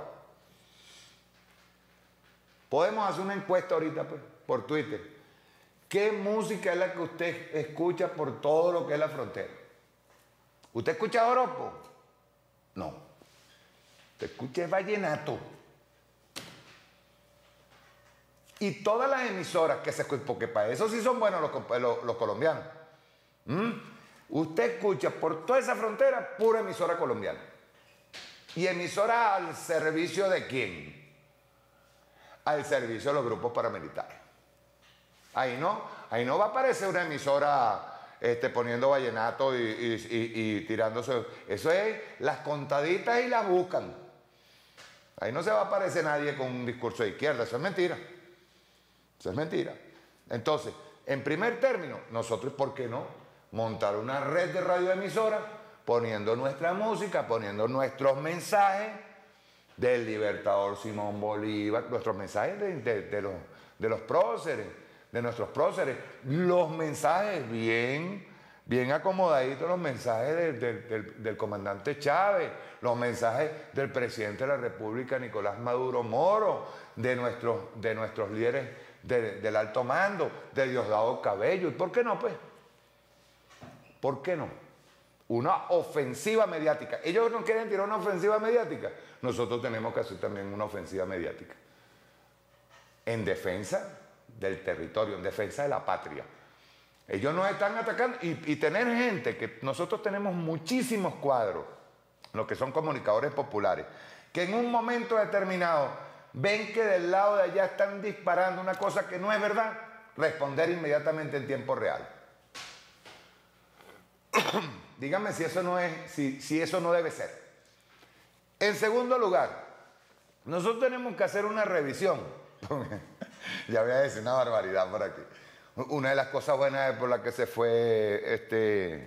Podemos hacer una encuesta ahorita, pues, por Twitter. ¿Qué música es la que usted escucha por todo lo que es la frontera? ¿Usted escucha joropo? No. Usted escucha vallenato. Y todas las emisoras que se escuchan, porque para eso sí son buenos los, los, los colombianos. ¿Mm? Usted escucha por toda esa frontera pura emisora colombiana. ¿Y emisora al servicio de quién? Al servicio de los grupos paramilitares. Ahí no, ahí no va a aparecer una emisora este, poniendo vallenato y, y, y, y tirándose. Eso es, las contaditas y las buscan. Ahí no se va a aparecer nadie con un discurso de izquierda, eso es mentira. Eso es mentira. Entonces, en primer término, nosotros, ¿por qué no? Montar una red de radioemisoras poniendo nuestra música, poniendo nuestros mensajes del libertador Simón Bolívar, nuestros mensajes de, de, de, los, de los próceres, de nuestros próceres, los mensajes bien, bien acomodaditos, los mensajes de, de, del, del comandante Chávez, los mensajes del presidente de la República, Nicolás Maduro Moro, de nuestros, de nuestros líderes de, del alto mando, de Diosdado Cabello. ¿Y por qué no, pues? ¿Por qué no? Una ofensiva mediática. Ellos no quieren tirar una ofensiva mediática. Nosotros tenemos que hacer también una ofensiva mediática. En defensa del territorio, en defensa de la patria. Ellos nos están atacando. Y, y tener gente, que nosotros tenemos muchísimos cuadros, los que son comunicadores populares, que en un momento determinado ven que del lado de allá están disparando una cosa que no es verdad, responder inmediatamente en tiempo real. Díganme si eso no es, si, si eso no debe ser. En segundo lugar, nosotros tenemos que hacer una revisión. Ya voy a decir una barbaridad por aquí. Una de las cosas buenas por la que se fue este.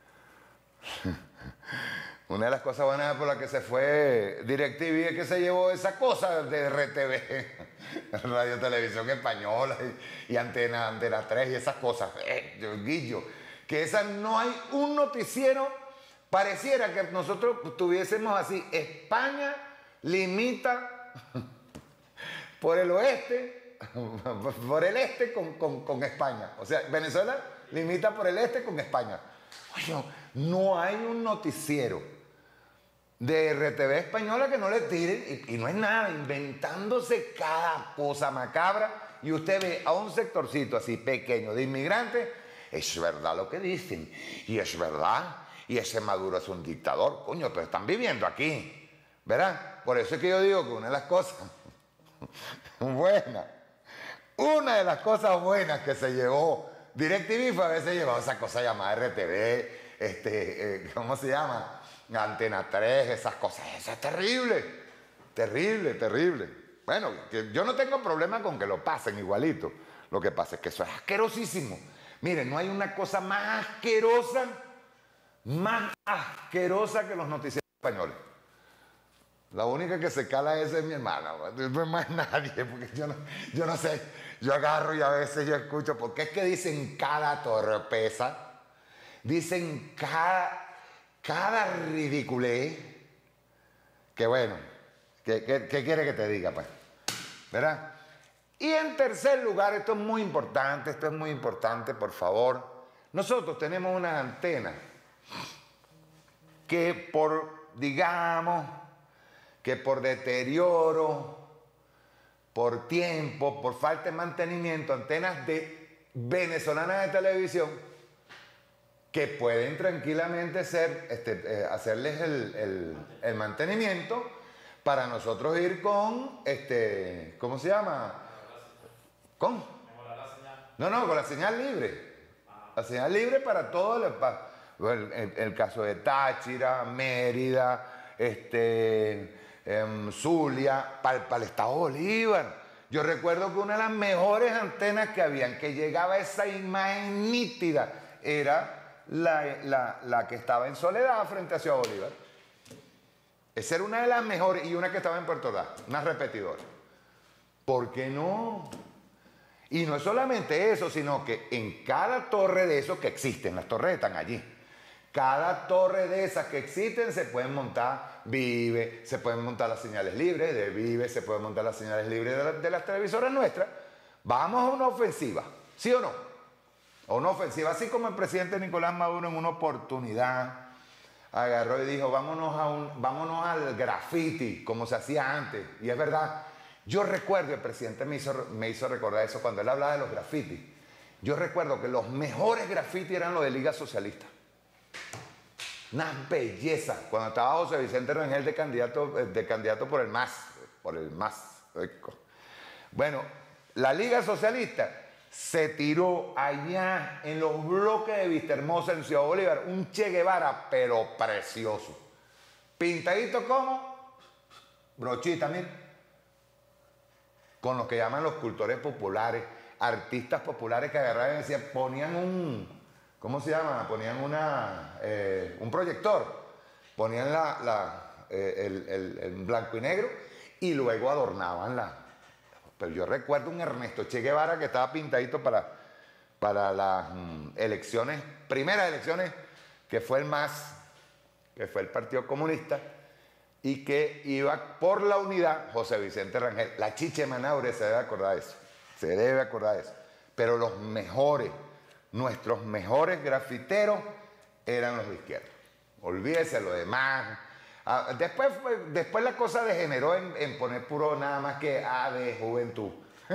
Una de las cosas buenas por la que se fue DirecTV es que se llevó esa cosa de R T V, Radio Televisión Española y, y Antena, Antena tres y esas cosas. Eh, Guillo. Que esa no hay un noticiero, pareciera que nosotros tuviésemos así, España limita por el oeste, por el este con, con, con España. O sea, Venezuela limita por el este con España. Oye, no hay un noticiero de R T V española que no le tiren, y, y no es nada, inventándose cada cosa macabra, y usted ve a un sectorcito así pequeño de inmigrantes. Es verdad lo que dicen, y es verdad, y ese Maduro es un dictador. Coño, pero están viviendo aquí, ¿verdad? Por eso es que yo digo que una de las cosas buenas, una de las cosas buenas que se llevó DirecTV fue haberse llevado esa cosa llamada R T V, este, eh, ¿cómo se llama? Antena tres, esas cosas. Eso es terrible, terrible, terrible. Bueno, que yo no tengo problema con que lo pasen igualito. Lo que pasa es que eso es asquerosísimo. Miren, no hay una cosa más asquerosa, más asquerosa que los noticieros españoles. La única que se cala esa es mi hermana, no es más nadie, porque yo no, yo no sé, yo agarro y a veces yo escucho, porque es que dicen cada torpeza, dicen cada, cada ridiculez, que bueno, ¿qué, qué, qué quiere que te diga, pues? ¿Verdad? Y en tercer lugar, esto es muy importante, esto es muy importante, por favor, nosotros tenemos una antena que por, digamos, que por deterioro, por tiempo, por falta de mantenimiento, antenas de venezolanas de televisión que pueden tranquilamente ser, este, eh, hacerles el, el, el mantenimiento para nosotros ir con, este, ¿cómo se llama? ¿Con? No, no, con la señal libre. La señal libre para todo el, para, el, el, el caso de Táchira, Mérida, este... en Zulia, para pa el estado Bolívar. Yo recuerdo que una de las mejores antenas que habían, que llegaba esa imagen nítida, era la, la, la que estaba en Soledad frente a Ciudad Bolívar. Esa era una de las mejores, y una que estaba en Puerto Ordaz, una repetidora. ¿Por qué no? Y no es solamente eso, sino que en cada torre de esos que existen, las torres están allí, cada torre de esas que existen se pueden montar Vive, se pueden montar las señales libres de Vive, se pueden montar las señales libres de, la, de las televisoras nuestras. Vamos a una ofensiva, ¿sí o no? A una ofensiva, así como el presidente Nicolás Maduro en una oportunidad agarró y dijo, vámonos, a un, vámonos al graffiti, como se hacía antes. Y es verdad, yo recuerdo, el presidente me hizo, me hizo recordar eso cuando él hablaba de los grafitis. Yo recuerdo que los mejores grafitis eran los de Liga Socialista. Unas bellezas. Cuando estaba José Vicente Rangel de candidato, de candidato por el M A S. Por el M A S. Bueno, la Liga Socialista se tiró allá en los bloques de Vistahermosa en Ciudad Bolívar. Un Che Guevara, pero precioso. Pintadito como brochita, miren. Con los que llaman los cultores populares, artistas populares que agarraban y decían, ponían un... ¿Cómo se llama? Ponían una, eh, un proyector, ponían la, la, eh, el, el, el blanco y negro y luego adornaban la... Pero yo recuerdo un Ernesto Che Guevara que estaba pintadito para, para las mm, elecciones, primeras elecciones, que fue el M A S, que fue el Partido Comunista, y que iba por la unidad José Vicente Rangel. La Chiche Manaure se debe acordar de eso, se debe acordar de eso. Pero los mejores... Nuestros mejores grafiteros eran los de izquierda. Olvídese lo demás. Ah, después, después la cosa degeneró en, en poner puro nada más que A de Juventud.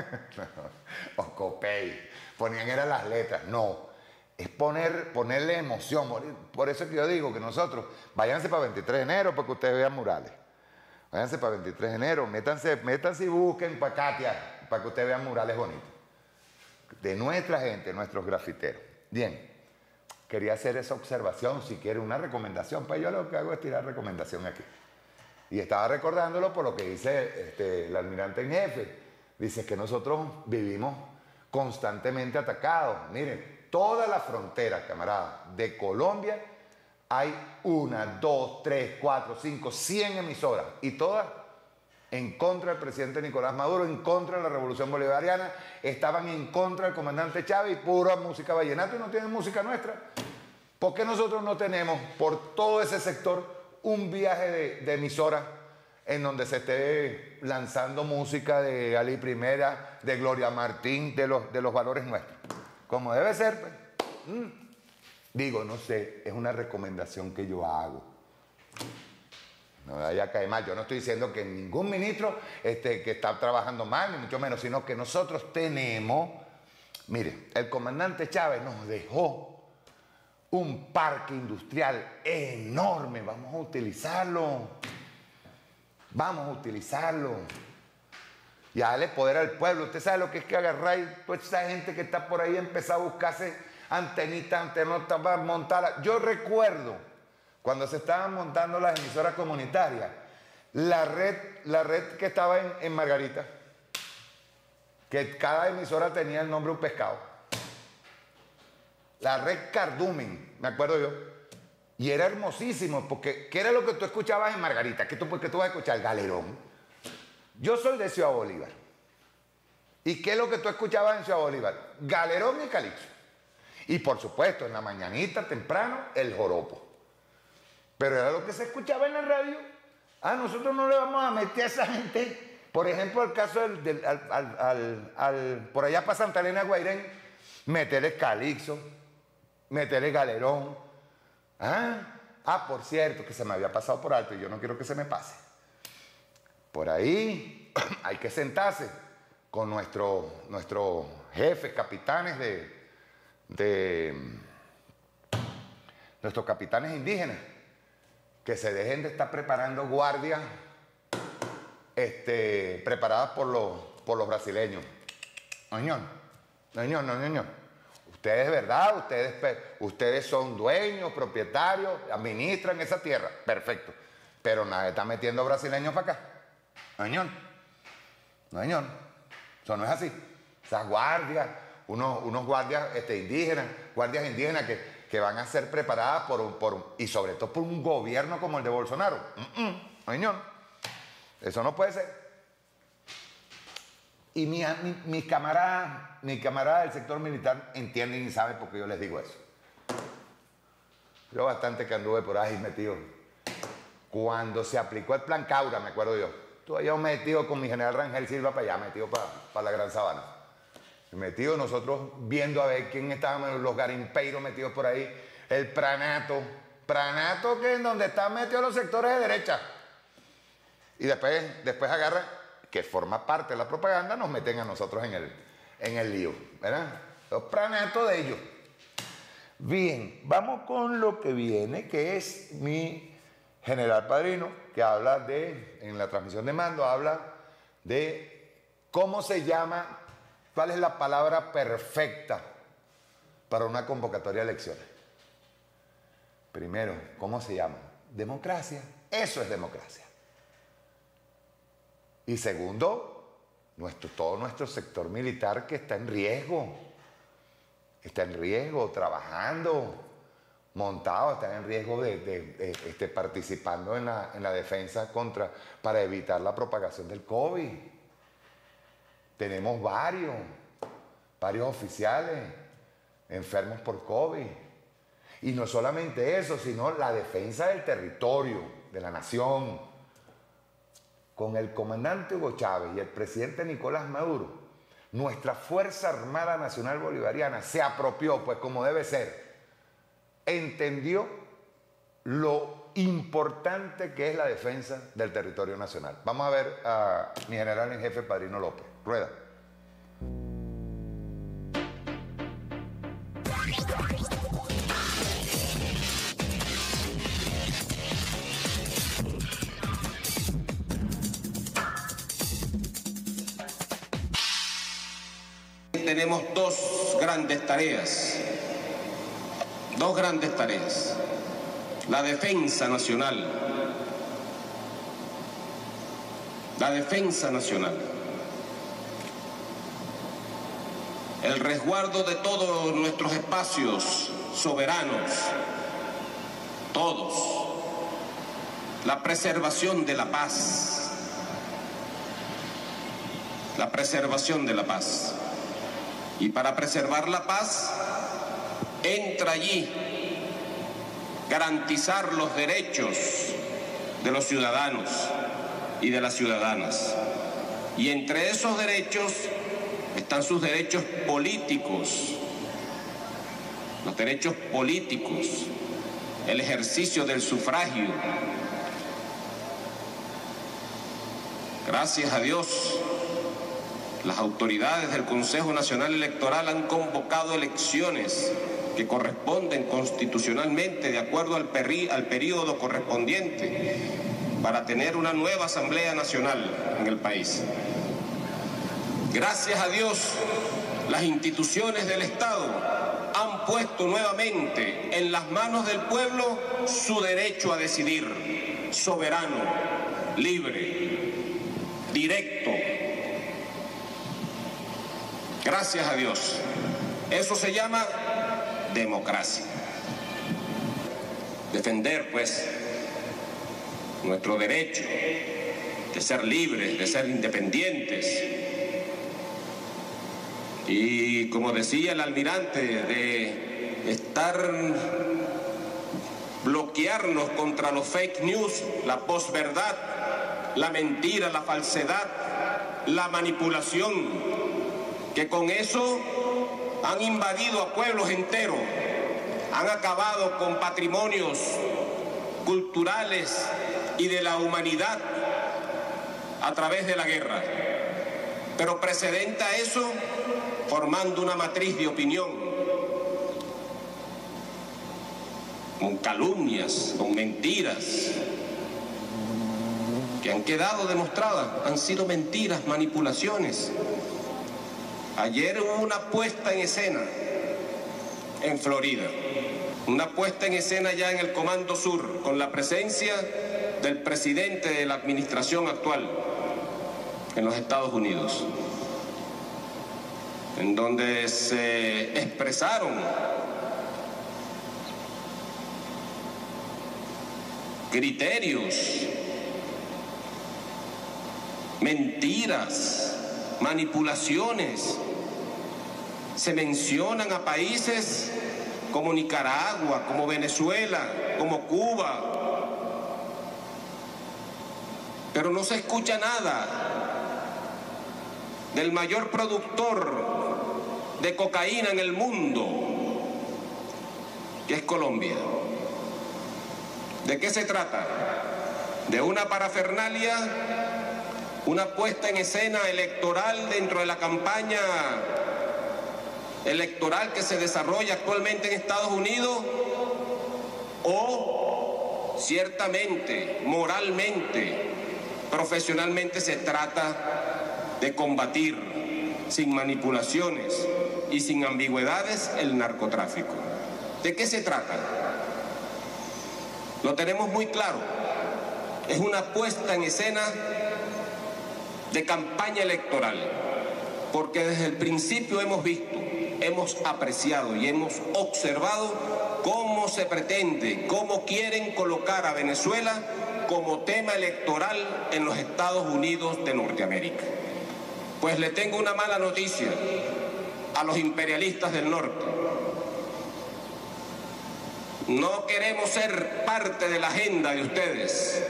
O Copey. Ponían eran las letras. No. Es poner, ponerle emoción. Por eso es que yo digo que nosotros, váyanse para veintitrés de enero para que ustedes vean murales. Váyanse para veintitrés de enero. Métanse, métanse y busquen para Katia para que ustedes vean murales bonitos. De nuestra gente, nuestros grafiteros. Bien, quería hacer esa observación, si quiere una recomendación, pues yo lo que hago es tirar recomendación aquí. Y estaba recordándolo por lo que dice este, el almirante en jefe. Dice que nosotros vivimos constantemente atacados. Miren, toda la frontera, camaradas, de Colombia hay una, dos, tres, cuatro, cinco, cien emisoras. Y todas en contra del presidente Nicolás Maduro, en contra de la revolución bolivariana, estaban en contra del comandante Chávez y pura música vallenata y no tienen música nuestra. ¿Por qué nosotros no tenemos por todo ese sector un viaje de, de emisoras en donde se esté lanzando música de Ali Primera, de Gloria Martín, de los, de los valores nuestros? Como debe ser, pues. Mm. Digo, no sé, es una recomendación que yo hago. No me vaya a caer mal. Yo no estoy diciendo que ningún ministro este, que está trabajando mal, ni mucho menos, sino que nosotros tenemos... Mire, el comandante Chávez nos dejó un parque industrial enorme, vamos a utilizarlo, vamos a utilizarlo y a darle poder al pueblo. Usted sabe lo que es que agarrar y toda esa gente que está por ahí empezó a buscarse antenitas, antenotas para montarlas. Yo recuerdo cuando se estaban montando las emisoras comunitarias, la red, la red que estaba en, en Margarita, que cada emisora tenía el nombre de un pescado. La red Cardumen, me acuerdo yo. Y era hermosísimo, porque ¿qué era lo que tú escuchabas en Margarita? ¿Qué tú, porque tú vas a escuchar? Galerón. Yo soy de Ciudad Bolívar. ¿Y qué es lo que tú escuchabas en Ciudad Bolívar? Galerón y calipso. Y por supuesto, en la mañanita, temprano, el joropo. Pero era lo que se escuchaba en la radio. Ah, nosotros no le vamos a meter a esa gente. Por ejemplo, el caso del, del al, al, al, al, por allá para Santa Elena, Guairén, meterle calipso, meterle galerón. Ah, ah, por cierto, que se me había pasado por alto y yo no quiero que se me pase. Por ahí hay que sentarse con nuestros nuestro jefes, capitanes de, de nuestros capitanes indígenas, que se dejen de estar preparando guardias este, preparadas por los, por los brasileños. Ñoñón, ñoñón, ñoñón. Ustedes, ¿verdad? Ustedes, ustedes son dueños, propietarios, administran esa tierra. Perfecto. Pero nadie está metiendo brasileños para acá. Ñoñón. Ñoñón. Eso no es así. Esas guardias, unos, unos guardias este, indígenas, guardias indígenas que, que van a ser preparadas por un, por un, y sobre todo por un gobierno como el de Bolsonaro. Ñoñón. Eso no puede ser. Y mis mi, mi camaradas, mi camarada del sector militar entienden y saben por qué yo les digo eso. Yo bastante que anduve por ahí metido. Cuando se aplicó el plan Caura, me acuerdo yo, estuve yo metido con mi general Rangel Silva para allá, metido para, para la Gran Sabana. Metido nosotros viendo a ver quién estaban los garimpeiros metidos por ahí. El pranato. Pranato que es donde están metidos los sectores de derecha. Y después, después agarran, que forma parte de la propaganda, nos meten a nosotros en el, en el lío, ¿verdad? Los pranatos de ellos. Bien, vamos con lo que viene, que es mi general padrino, que habla de, en la transmisión de mando, habla de cómo se llama, cuál es la palabra perfecta para una convocatoria de elecciones. Primero, ¿cómo se llama? Democracia. Eso es democracia. Y segundo, nuestro, todo nuestro sector militar que está en riesgo, está en riesgo, trabajando, montado, está en riesgo de, de, de este, participando en la, en la defensa contra, para evitar la propagación del COVID. Tenemos varios, varios oficiales enfermos por COVID. Y no solamente eso, sino la defensa del territorio, de la nación. Con el comandante Hugo Chávez y el presidente Nicolás Maduro, nuestra Fuerza Armada Nacional Bolivariana se apropió, pues como debe ser, entendió lo importante que es la defensa del territorio nacional. Vamos a ver a mi general en jefe, Padrino López. Rueda. Tenemos dos grandes tareas, dos grandes tareas. La defensa nacional, la defensa nacional, el resguardo de todos nuestros espacios soberanos, todos, la preservación de la paz, la preservación de la paz. Y para preservar la paz, entra allí garantizar los derechos de los ciudadanos y de las ciudadanas. Y entre esos derechos están sus derechos políticos, los derechos políticos, el ejercicio del sufragio. Gracias a Dios, Las autoridades del Consejo Nacional Electoral han convocado elecciones que corresponden constitucionalmente de acuerdo al, peri al período correspondiente para tener una nueva Asamblea Nacional en el país. Gracias a Dios, las instituciones del Estado han puesto nuevamente en las manos del pueblo su derecho a decidir, soberano, libre, directo. Gracias a Dios. Eso se llama democracia. Defender, pues, nuestro derecho de ser libres, de ser independientes. Y como decía el almirante, de estar, bloquearnos contra los fake news, la posverdad, la mentira, la falsedad, la manipulación, que con eso han invadido a pueblos enteros, han acabado con patrimonios culturales y de la humanidad a través de la guerra. Pero precedente a eso, formando una matriz de opinión, con calumnias, con mentiras, que han quedado demostradas, han sido mentiras, manipulaciones. Ayer hubo una puesta en escena en Florida, una puesta en escena ya en el Comando Sur, con la presencia del presidente de la administración actual en los Estados Unidos, en donde se expresaron criterios, mentiras, manipulaciones. Se mencionan a países como Nicaragua, como Venezuela, como Cuba, pero no se escucha nada del mayor productor de cocaína en el mundo, que es Colombia. ¿De qué se trata? De una parafernalia, una puesta en escena electoral dentro de la campaña electoral que se desarrolla actualmente en Estados Unidos, o ciertamente, moralmente, profesionalmente se trata de combatir sin manipulaciones y sin ambigüedades el narcotráfico. ¿De qué se trata? Lo tenemos muy claro. Es una puesta en escena de campaña electoral, porque desde el principio hemos visto, hemos apreciado y hemos observado cómo se pretende, cómo quieren colocar a Venezuela como tema electoral en los Estados Unidos de Norteamérica. Pues le tengo una mala noticia a los imperialistas del norte. No queremos ser parte de la agenda de ustedes,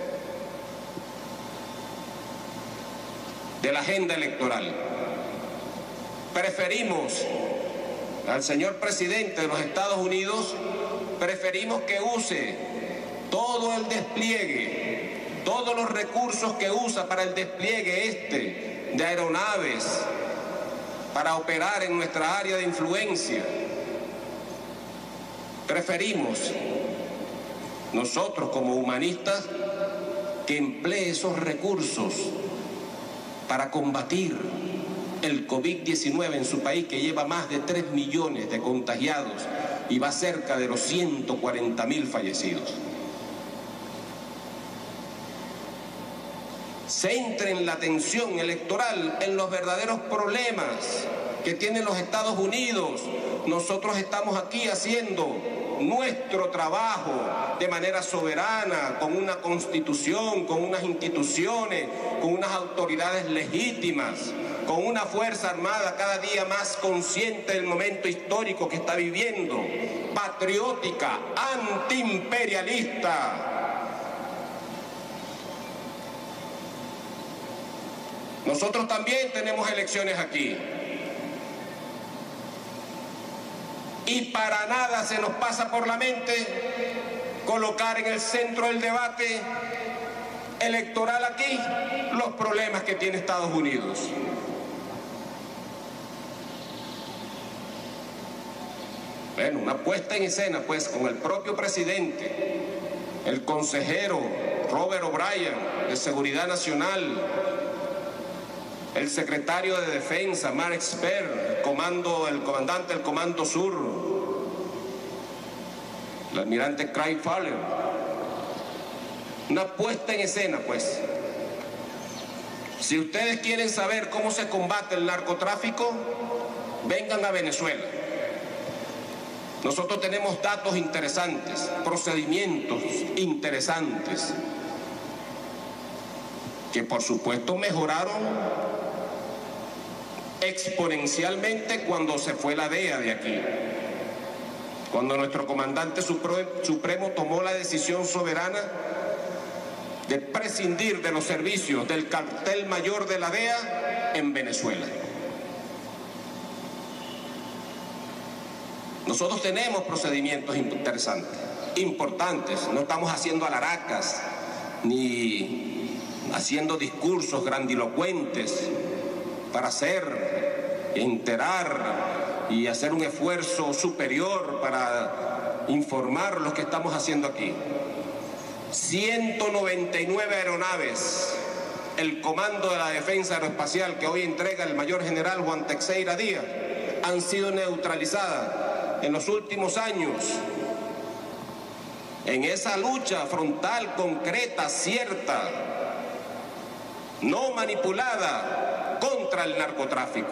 de la agenda electoral. Preferimos al señor presidente de los Estados Unidos, preferimos que use todo el despliegue, todos los recursos que usa para el despliegue este de aeronaves, para operar en nuestra área de influencia. Preferimos nosotros como humanistas que emplee esos recursos para combatir el COVID diecinueve en su país, que lleva más de tres millones de contagiados y va cerca de los ciento cuarenta mil fallecidos. Centren la atención electoral en los verdaderos problemas que tienen los Estados Unidos. Nosotros estamos aquí haciendo nuestro trabajo de manera soberana, con una constitución, con unas instituciones, con unas autoridades legítimas, con una fuerza armada cada día más consciente del momento histórico que está viviendo, patriótica, antiimperialista. Nosotros también tenemos elecciones aquí. Y para nada se nos pasa por la mente colocar en el centro del debate electoral aquí los problemas que tiene Estados Unidos. Bueno, una puesta en escena, pues, con el propio presidente, el consejero Robert O'Brien de Seguridad Nacional, el secretario de Defensa, Mark Esper, el, comando, el comandante del Comando Sur, el almirante Craig Fowler. Una puesta en escena, pues. Si ustedes quieren saber cómo se combate el narcotráfico, vengan a Venezuela. Nosotros tenemos datos interesantes, procedimientos interesantes, que por supuesto mejoraron exponencialmente cuando se fue la D E A de aquí. Cuando nuestro comandante supremo tomó la decisión soberana de prescindir de los servicios del cartel mayor de la D E A en Venezuela. Nosotros tenemos procedimientos interesantes, importantes. No estamos haciendo alaracas ni haciendo discursos grandilocuentes para hacer, enterar y hacer un esfuerzo superior para informar lo que estamos haciendo aquí. ciento noventa y nueve aeronaves, el Comando de la Defensa Aeroespacial que hoy entrega el mayor general Juan Teixeira Díaz, han sido neutralizadas en los últimos años en esa lucha frontal, concreta, cierta, no manipulada contra el narcotráfico.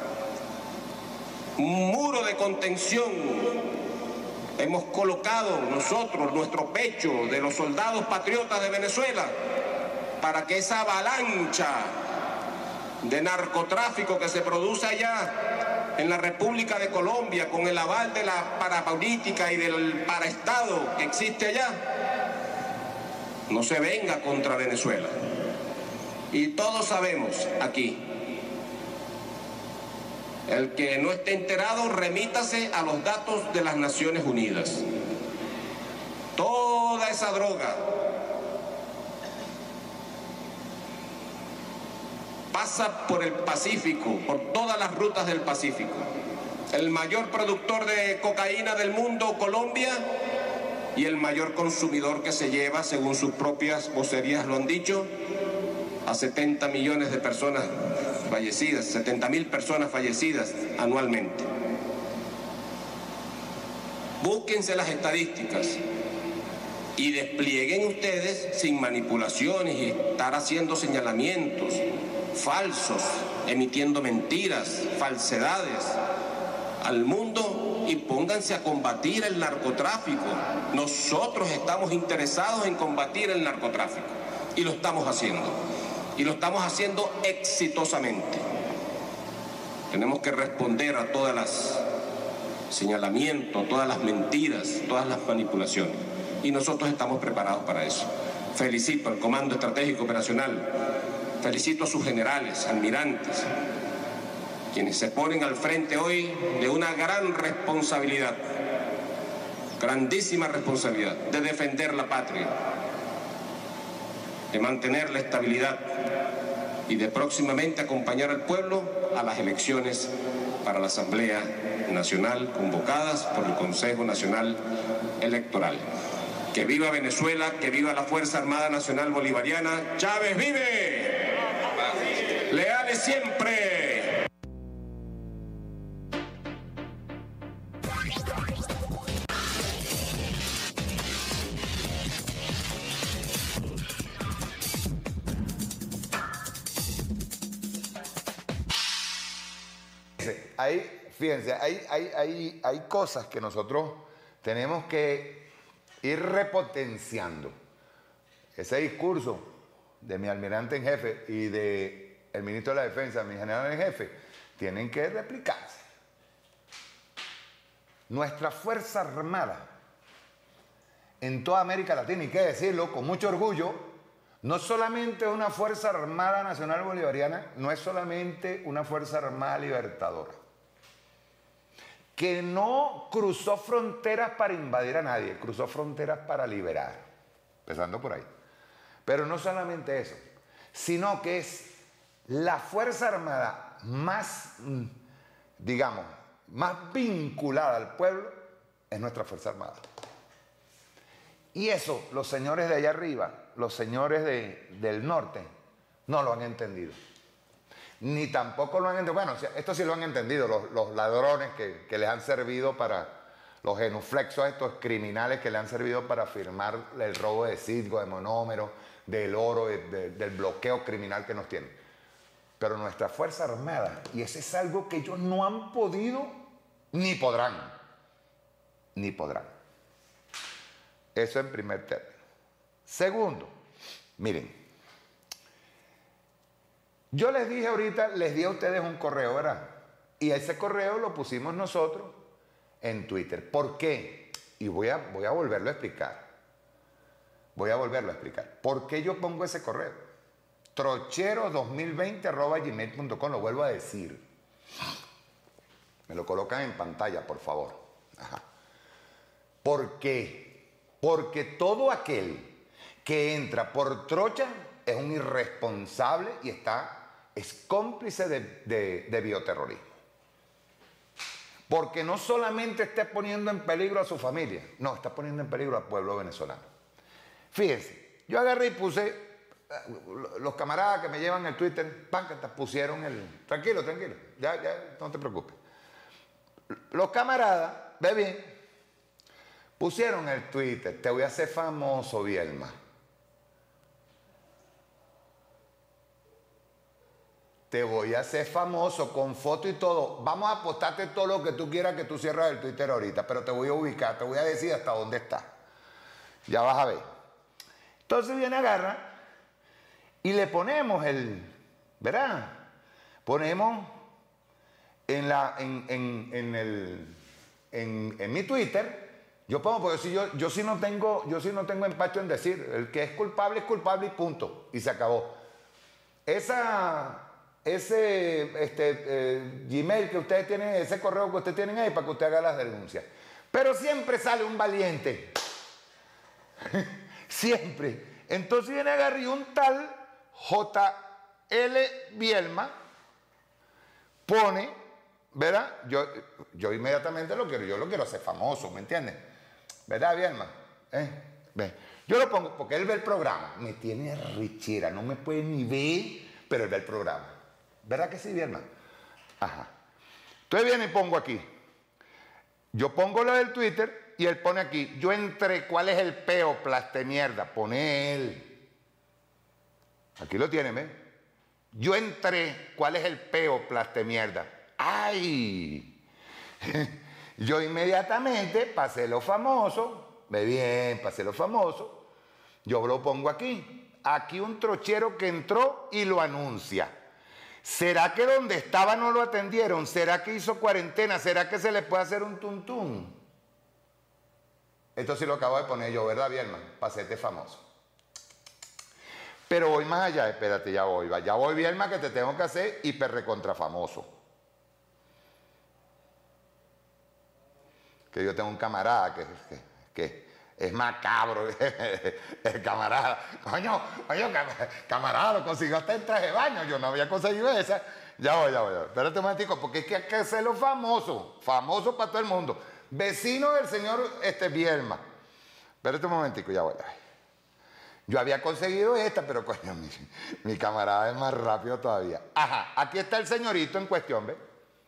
Un muro de contención hemos colocado nosotros, nuestro pecho de los soldados patriotas de Venezuela, para que esa avalancha de narcotráfico que se produce allá en la República de Colombia, con el aval de la parapolítica y del paraestado que existe allá, no se venga contra Venezuela. Y todos sabemos aquí, el que no esté enterado, remítase a los datos de las Naciones Unidas. Toda esa droga pasa por el Pacífico, por todas las rutas del Pacífico. El mayor productor de cocaína del mundo, Colombia, y el mayor consumidor que se lleva, según sus propias vocerías lo han dicho, a setenta millones de personas fallecidas, setenta mil personas fallecidas anualmente. Búsquense las estadísticas y desplieguen ustedes sin manipulaciones y estar haciendo señalamientos falsos, emitiendo mentiras, falsedades al mundo, y pónganse a combatir el narcotráfico. Nosotros estamos interesados en combatir el narcotráfico y lo estamos haciendo, y lo estamos haciendo exitosamente. Tenemos que responder a todas las señalamientos, todas las mentiras, todas las manipulaciones, y nosotros estamos preparados para eso. Felicito al Comando Estratégico Operacional, felicito a sus generales, almirantes, quienes se ponen al frente hoy de una gran responsabilidad, grandísima responsabilidad, de defender la patria, de mantener la estabilidad y de próximamente acompañar al pueblo a las elecciones para la Asamblea Nacional convocadas por el Consejo Nacional Electoral. Que viva Venezuela, que viva la Fuerza Armada Nacional Bolivariana. ¡Chávez vive! ¡Leales siempre! Hay, fíjense, hay, hay, hay, hay cosas que nosotros tenemos que ir repotenciando. Ese discurso de mi almirante en jefe y de el ministro de la Defensa, mi general en jefe, tienen que replicarse. Nuestra Fuerza Armada en toda América Latina, y hay que decirlo con mucho orgullo, no solamente es una Fuerza Armada Nacional Bolivariana, no es solamente una Fuerza Armada Libertadora, que no cruzó fronteras para invadir a nadie, cruzó fronteras para liberar, empezando por ahí. Pero no solamente eso, sino que es la Fuerza Armada más, digamos, más vinculada al pueblo es nuestra Fuerza Armada. Y eso, los señores de allá arriba, los señores de, del norte, no lo han entendido. Ni tampoco lo han entendido. Bueno, esto sí lo han entendido, los, los ladrones que, que les han servido para, los genuflexos, estos criminales que le han servido para firmar el robo de Citgo, de monómeros, del oro, de, de, del bloqueo criminal que nos tienen. Pero nuestra Fuerza Armada, y eso es algo que ellos no han podido, ni podrán. Ni podrán. Eso en primer término. Segundo, miren, yo les dije ahorita, les di a ustedes un correo, ¿verdad? Y ese correo lo pusimos nosotros en Twitter. ¿Por qué? Y voy a, voy a volverlo a explicar. Voy a volverlo a explicar. ¿Por qué yo pongo ese correo? trochero dos mil veinte arroba gmail punto com, lo vuelvo a decir. Me lo colocan en pantalla, por favor. Ajá. ¿Por qué? Porque todo aquel que entra por trocha es un irresponsable y está, es cómplice de, de, de bioterrorismo. Porque no solamente está poniendo en peligro a su familia, no, está poniendo en peligro al pueblo venezolano. Fíjense, yo agarré y puse, los camaradas que me llevan el Twitter, pancartas, pusieron el... Tranquilo, tranquilo, ya, ya, no te preocupes. Los camaradas, ve bien, pusieron el Twitter, te voy a hacer famoso, Bielma. Te voy a hacer famoso con foto y todo. Vamos a apostarte todo lo que tú quieras que tú cierres el Twitter ahorita, pero te voy a ubicar, te voy a decir hasta dónde está. Ya vas a ver. Entonces viene, agarra y le ponemos el, ¿verdad? Ponemos en, la, en, en, en, el, en, en mi Twitter, yo pongo, porque si yo, yo, sí no tengo, yo sí no tengo empacho en decir, el que es culpable es culpable y punto, y se acabó. Esa... ese este, eh, Gmail que ustedes tienen, ese correo que ustedes tienen ahí para que usted haga las denuncias. Pero siempre sale un valiente. Siempre. Entonces viene a agarrar y un tal J L Bielma pone, ¿verdad? Yo, yo inmediatamente lo quiero, yo lo quiero hacer famoso, ¿me entiendes? ¿Verdad, Bielma? ¿Eh? Ve. Yo lo pongo porque él ve el programa. Me tiene richera, no me puede ni ver, pero él ve el programa. ¿Verdad que sí, Bielma? Ajá. Entonces viene y pongo aquí. Yo pongo lo del Twitter y él pone aquí. Yo entré, ¿cuál es el peo, plaste mierda? Pone él. Aquí lo tienen, ¿ves? Yo entré, ¿cuál es el peo, plaste mierda? ¡Ay! Yo inmediatamente pasé lo famoso. Ve bien, pasé lo famoso. Yo lo pongo aquí. Aquí un trochero que entró y lo anuncia. ¿Será que donde estaba no lo atendieron? ¿Será que hizo cuarentena? ¿Será que se le puede hacer un tuntún? Esto sí lo acabo de poner yo, ¿verdad, Bielma? Pasete famoso. Pero voy más allá, espérate, ya voy. Ya voy, Bielma, que te tengo que hacer hiper recontra famoso. Que yo tengo un camarada que... que, que es macabro el camarada. Coño, coño, camarada, lo consiguió hasta en traje de baño. Yo no había conseguido esa. Ya voy, ya voy. Espérate un momentico, porque es que hay que hacerlo famoso. Famoso para todo el mundo. Vecino del señor este, Bielma. Espérate un momentico, ya voy, ya voy. Yo había conseguido esta, pero coño, mi, mi camarada es más rápido todavía. Ajá, aquí está el señorito en cuestión, ¿ves?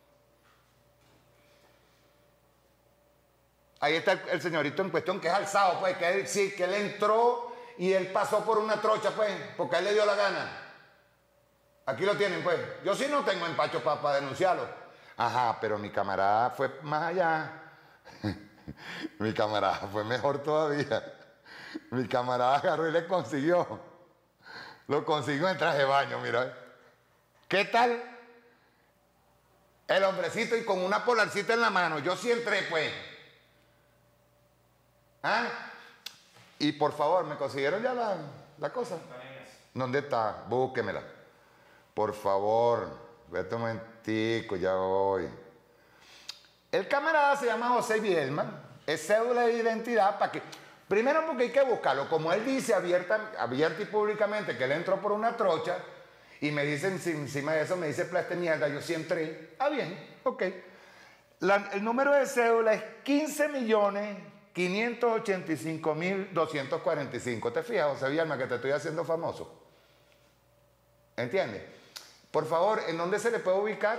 Ahí está el, el señorito en cuestión, que es alzado, pues, que él, sí, que él entró y él pasó por una trocha, pues, porque a él le dio la gana. Aquí lo tienen, pues. Yo sí no tengo empacho para pa denunciarlo. Ajá, pero mi camarada fue más allá. Mi camarada fue mejor todavía. Mi camarada agarró y le consiguió. Lo consiguió en traje de baño, mira. ¿Qué tal? El hombrecito y con una polarcita en la mano. Yo sí entré, pues. ¿Ah? Y por favor, ¿me consiguieron ya la, la cosa? ¿Dónde está? Búsquemela. Por favor, vete un momentico, ya voy. El camarada se llama José Bielma, es cédula de identidad para que... Primero porque hay que buscarlo. Como él dice abierta, abierta y públicamente que él entró por una trocha y me dicen encima de eso, me dice plaste mierda, yo sí entré. Ah, bien, ok. La, el número de cédula es quince millones quinientos ochenta y cinco mil doscientos cuarenta y cinco. ¿Te fijas, José Villalma, que te estoy haciendo famoso? ¿Entiendes? Por favor, ¿en dónde se le puede ubicar?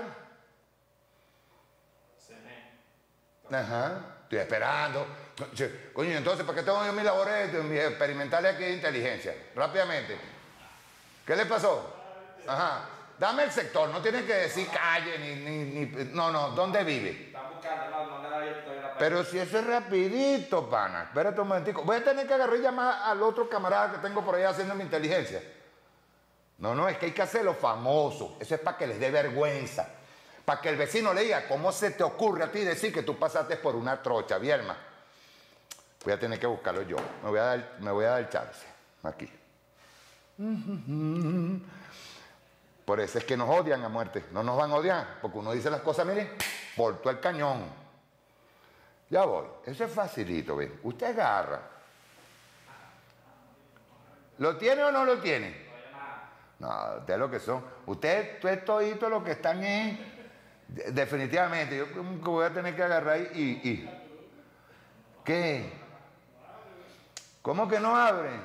Ajá, estoy esperando. Coño, entonces, ¿para qué tengo yo mis labores mis experimentales aquí de inteligencia? Rápidamente. ¿Qué le pasó? Ajá. Dame el sector, no tienes que decir calle ni... ni, ni no, no, ¿dónde vive? Pero si eso es rapidito, pana. Espérate un momentico. Voy a tener que agarrar y llamar al otro camarada que tengo por ahí haciendo mi inteligencia. No, no, es que hay que hacerlo famoso. Eso es para que les dé vergüenza. Para que el vecino le diga, ¿cómo se te ocurre a ti decir que tú pasaste por una trocha, Vilma? Voy a tener que buscarlo yo. Me voy a dar, me voy a dar chance. Aquí. Por eso es que nos odian a muerte. No nos van a odiar. Porque uno dice las cosas, miren, por todo el cañón. Ya voy. Eso es facilito, ¿ven? Usted agarra. ¿Lo tiene o no lo tiene? No, ustedes lo que son. Ustedes, ustedes toditos lo que están es... Definitivamente, yo voy a tener que agarrar y... y ¿qué? ¿Cómo que no abren?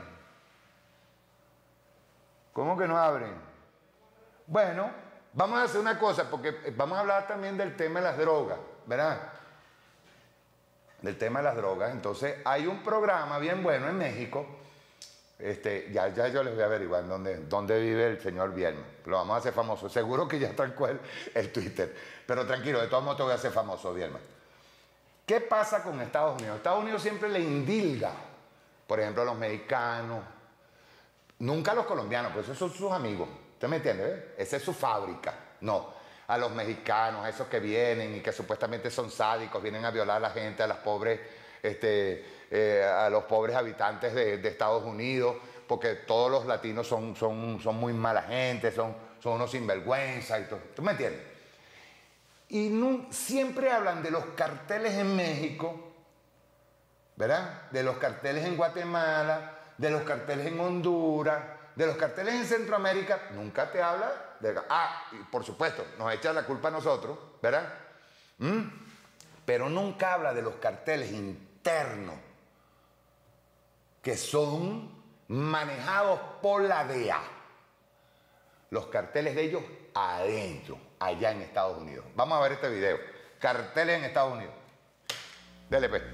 ¿Cómo que no abren? Bueno, vamos a hacer una cosa, porque vamos a hablar también del tema de las drogas, ¿verdad? Del tema de las drogas. Entonces, hay un programa bien bueno en México. Este, ya, ya yo les voy a averiguar dónde, dónde vive el señor Vilma. Lo vamos a hacer famoso. Seguro que ya trancó el, el Twitter. Pero tranquilo, de todos modos te voy a hacer famoso, Vilma. ¿Qué pasa con Estados Unidos? Estados Unidos siempre le indilga, por ejemplo, a los mexicanos, nunca a los colombianos, pues esos son sus amigos. ¿Usted me entiende? ¿Ve? Esa es su fábrica. No, a los mexicanos, a esos que vienen y que supuestamente son sádicos, vienen a violar a la gente, a las pobres, este, eh, a los pobres habitantes de, de Estados Unidos, porque todos los latinos son, son, son muy mala gente, son, son unos sinvergüenza y todo. ¿Tú me entiendes? Y no, siempre hablan de los carteles en México, ¿verdad? De los carteles en Guatemala, de los carteles en Honduras, de los carteles en Centroamérica. Nunca te habla de... Ah, y por supuesto, nos echan la culpa a nosotros, ¿verdad? ¿Mm? Pero nunca habla de los carteles internos, que son manejados por la D E A. Los carteles de ellos adentro, allá en Estados Unidos. Vamos a ver este video. Carteles en Estados Unidos. Dele, pues.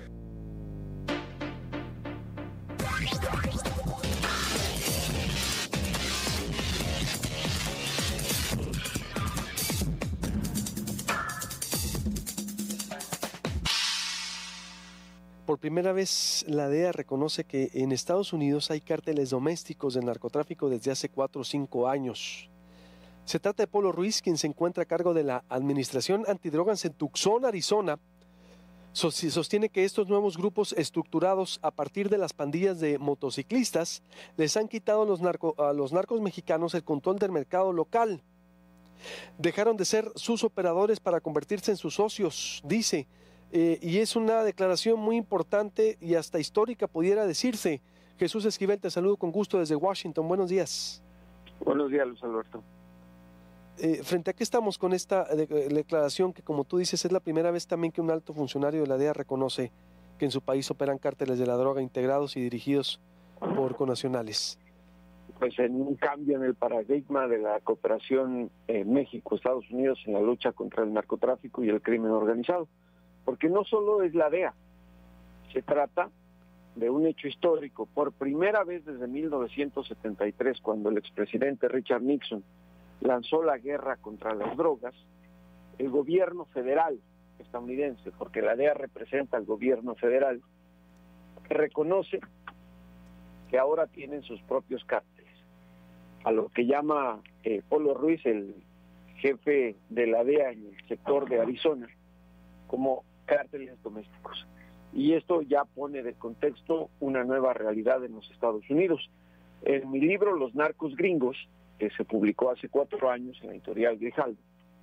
Por primera vez, la D E A reconoce que en Estados Unidos hay cárteles domésticos de narcotráfico desde hace cuatro o cinco años. Se trata de Polo Ruiz, quien se encuentra a cargo de la Administración Antidrogas en Tucson, Arizona. Sostiene que estos nuevos grupos estructurados a partir de las pandillas de motociclistas les han quitado a los, narco, a los narcos mexicanos el control del mercado local. Dejaron de ser sus operadores para convertirse en sus socios, dice. Eh, y es una declaración muy importante y hasta histórica, pudiera decirse. Jesús Esquivel, te saludo con gusto desde Washington. Buenos días. Buenos días, Luis Alberto. Eh, frente a qué estamos con esta de, de, declaración que, como tú dices, es la primera vez también que un alto funcionario de la D E A reconoce que en su país operan cárteles de la droga integrados y dirigidos por connacionales? Pues en un cambio en el paradigma de la cooperación en México-Estados Unidos en la lucha contra el narcotráfico y el crimen organizado. Porque no solo es la D E A, se trata de un hecho histórico. Por primera vez desde mil novecientos setenta y tres, cuando el expresidente Richard Nixon lanzó la guerra contra las drogas, el gobierno federal estadounidense, porque la D E A representa al gobierno federal, reconoce que ahora tienen sus propios cárteles. A lo que llama eh, Polo Ruiz, el jefe de la D E A en el sector de Arizona, como cárteles domésticos. Y esto ya pone de contexto una nueva realidad en los Estados Unidos. En mi libro Los narcos gringos, que se publicó hace cuatro años en la editorial Grijalbo,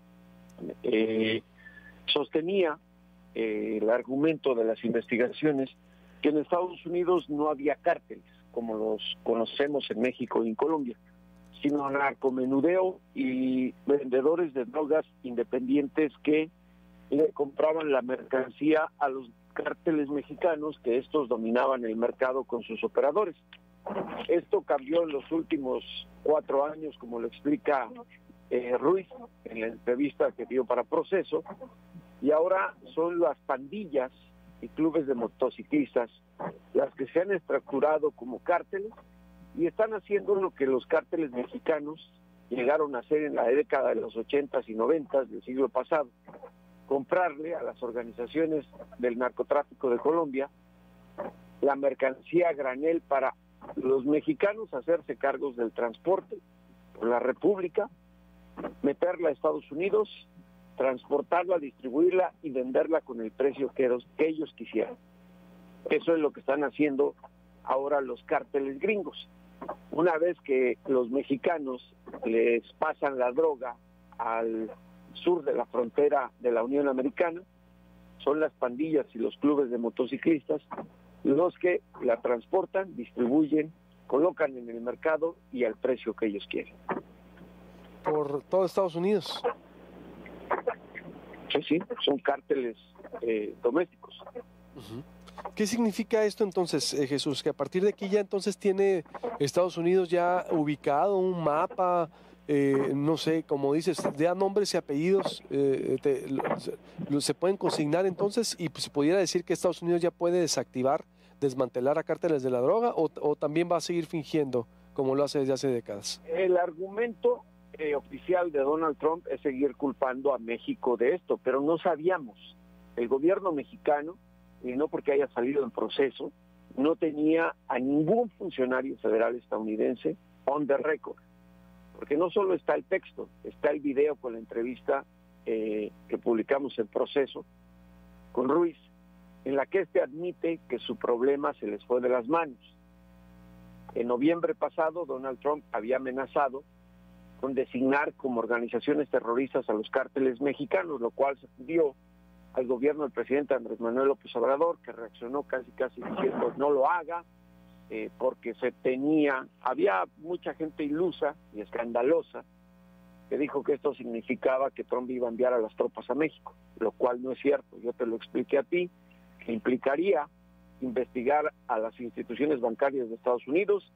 eh, sostenía eh, el argumento de las investigaciones que en Estados Unidos no había cárteles, como los conocemos en México y en Colombia, sino narcomenudeo y vendedores de drogas independientes que le compraban la mercancía a los cárteles mexicanos, que estos dominaban el mercado con sus operadores. Esto cambió en los últimos cuatro años, como lo explica eh, Ruiz en la entrevista que dio para Proceso, y ahora son las pandillas y clubes de motociclistas las que se han estructurado como cárteles y están haciendo lo que los cárteles mexicanos llegaron a hacer en la década de los ochentas y noventas del siglo pasado: comprarle a las organizaciones del narcotráfico de Colombia la mercancía a granel para los mexicanos hacerse cargos del transporte por la República, meterla a Estados Unidos, transportarla, distribuirla y venderla con el precio que ellos, que ellos quisieran. Eso es lo que están haciendo ahora los cárteles gringos. Una vez que los mexicanos les pasan la droga al sur de la frontera de la Unión Americana, son las pandillas y los clubes de motociclistas los que la transportan, distribuyen, colocan en el mercado y al precio que ellos quieren. Por todo Estados Unidos. Sí, sí, son cárteles eh, domésticos. Uh-huh. ¿Qué significa esto entonces, eh, Jesús? Que a partir de aquí ya entonces tiene Estados Unidos ya ubicado un mapa, eh, no sé, como dices, ya nombres y apellidos eh, te, lo, se pueden consignar entonces, y pues, se pudiera decir que Estados Unidos ya puede desactivar, desmantelar a cárteles de la droga, o, o también va a seguir fingiendo como lo hace desde hace décadas. El argumento eh, oficial de Donald Trump es seguir culpando a México de esto, pero no sabíamos. El gobierno mexicano, y no porque haya salido en Proceso, no tenía a ningún funcionario federal estadounidense on the record. Porque no solo está el texto, está el video con la entrevista eh, que publicamos en Proceso con Ruiz, en la que este admite que su problema se les fue de las manos. En noviembre pasado, Donald Trump había amenazado con designar como organizaciones terroristas a los cárteles mexicanos, lo cual se dio al gobierno del presidente Andrés Manuel López Obrador, que reaccionó casi casi diciendo no lo haga, eh, porque se tenía, había mucha gente ilusa y escandalosa que dijo que esto significaba que Trump iba a enviar a las tropas a México, lo cual no es cierto. Yo te lo expliqué a ti, que implicaría investigar a las instituciones bancarias de Estados Unidos,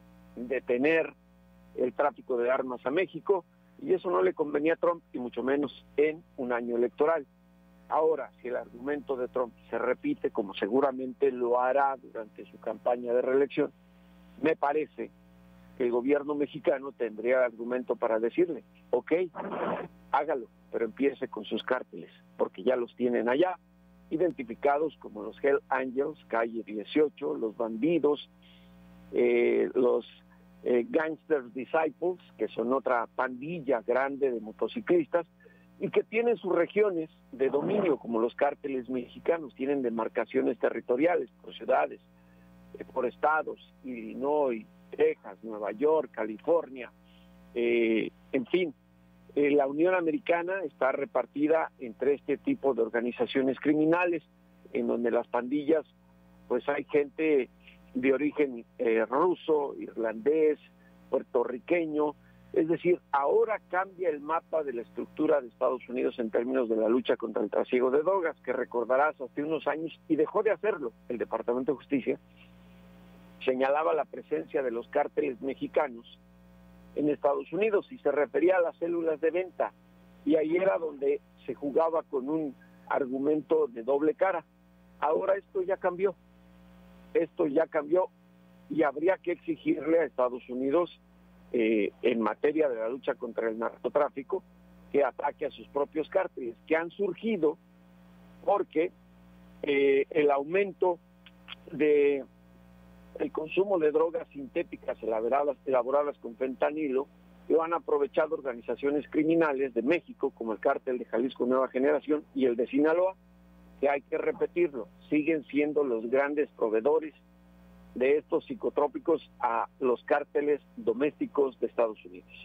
detener el tráfico de armas a México, y eso no le convenía a Trump, y mucho menos en un año electoral. Ahora, si el argumento de Trump se repite, como seguramente lo hará durante su campaña de reelección, me parece que el gobierno mexicano tendría el argumento para decirle, ok, hágalo, pero empiece con sus cárteles, porque ya los tienen allá, identificados como los Hell Angels, calle dieciocho, los bandidos, eh, los eh, Gangsters Disciples, que son otra pandilla grande de motociclistas, y que tienen sus regiones de dominio, como los cárteles mexicanos, tienen demarcaciones territoriales por ciudades, eh, por estados, Illinois, Texas, Nueva York, California, eh, en fin. Eh, la Unión Americana está repartida entre este tipo de organizaciones criminales, en donde las pandillas, pues hay gente de origen eh, ruso, irlandés, puertorriqueño. Es decir, ahora cambia el mapa de la estructura de Estados Unidos en términos de la lucha contra el trasiego de drogas, que recordarás hace unos años, y dejó de hacerlo el Departamento de Justicia, señalaba la presencia de los cárteles mexicanos en Estados Unidos y se refería a las células de venta, y ahí era donde se jugaba con un argumento de doble cara. Ahora esto ya cambió, esto ya cambió, y habría que exigirle a Estados Unidos, eh, en materia de la lucha contra el narcotráfico, que ataque a sus propios cárteles, que han surgido porque eh, el aumento de el consumo de drogas sintéticas elaboradas, elaboradas con fentanilo lo han aprovechado organizaciones criminales de México, como el Cártel de Jalisco Nueva Generación y el de Sinaloa, que hay que repetirlo, siguen siendo los grandes proveedores de estos psicotrópicos a los cárteles domésticos de Estados Unidos.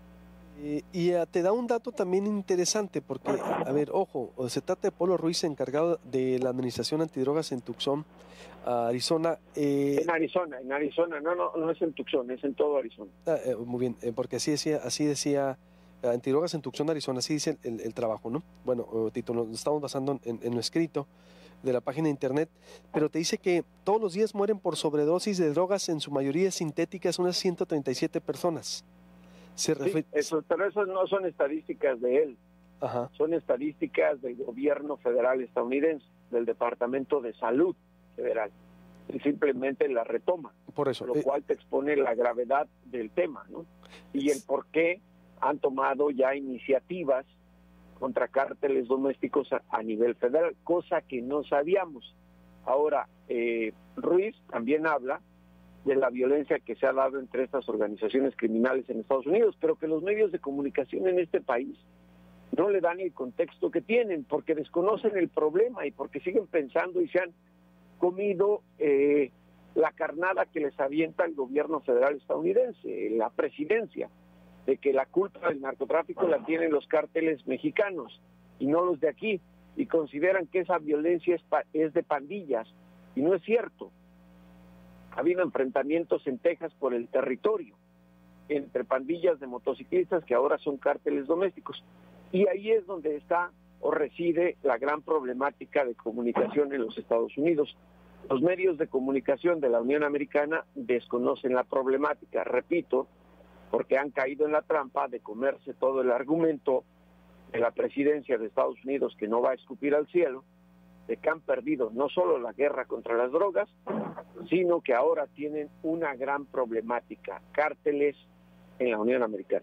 Eh, y uh, te da un dato también interesante, porque, a ver, ojo, se trata de Polo Ruiz, encargado de la administración antidrogas en Tucson, uh, Arizona. Eh, en Arizona, en Arizona, no, no, no es en Tucson, es en todo Arizona. Uh, eh, muy bien, eh, porque así decía, así decía antidrogas en Tucson, Arizona, así dice el, el, el trabajo, ¿no? Bueno, uh, Tito, nos estamos basando en, en lo escrito de la página de internet, pero te dice que todos los días mueren por sobredosis de drogas, en su mayoría sintéticas, unas ciento treinta y siete personas. Se sí, eso, pero esas no son estadísticas de él. Ajá. Son estadísticas del gobierno federal estadounidense, del Departamento de Salud Federal. Y simplemente la retoma. Por eso. Lo eh, cual te expone la gravedad del tema, ¿no? Y el por qué han tomado ya iniciativas contra cárteles domésticos a, a nivel federal, cosa que no sabíamos. Ahora, eh, Ruiz también habla de la violencia que se ha dado entre estas organizaciones criminales en Estados Unidos, pero que los medios de comunicación en este país no le dan el contexto que tienen, porque desconocen el problema y porque siguen pensando y se han comido eh, la carnada que les avienta el gobierno federal estadounidense, la presidencia, de que la culpa del narcotráfico la tienen los cárteles mexicanos y no los de aquí, y consideran que esa violencia es, pa es de pandillas, y no es cierto. Ha habido enfrentamientos en Texas por el territorio, entre pandillas de motociclistas que ahora son cárteles domésticos, y ahí es donde está o reside la gran problemática de comunicación en los Estados Unidos. Los medios de comunicación de la Unión Americana desconocen la problemática, repito, porque han caído en la trampa de comerse todo el argumento de la presidencia de Estados Unidos, que no va a escupir al cielo, de que han perdido no solo la guerra contra las drogas, sino que ahora tienen una gran problemática, cárteles en la Unión Americana.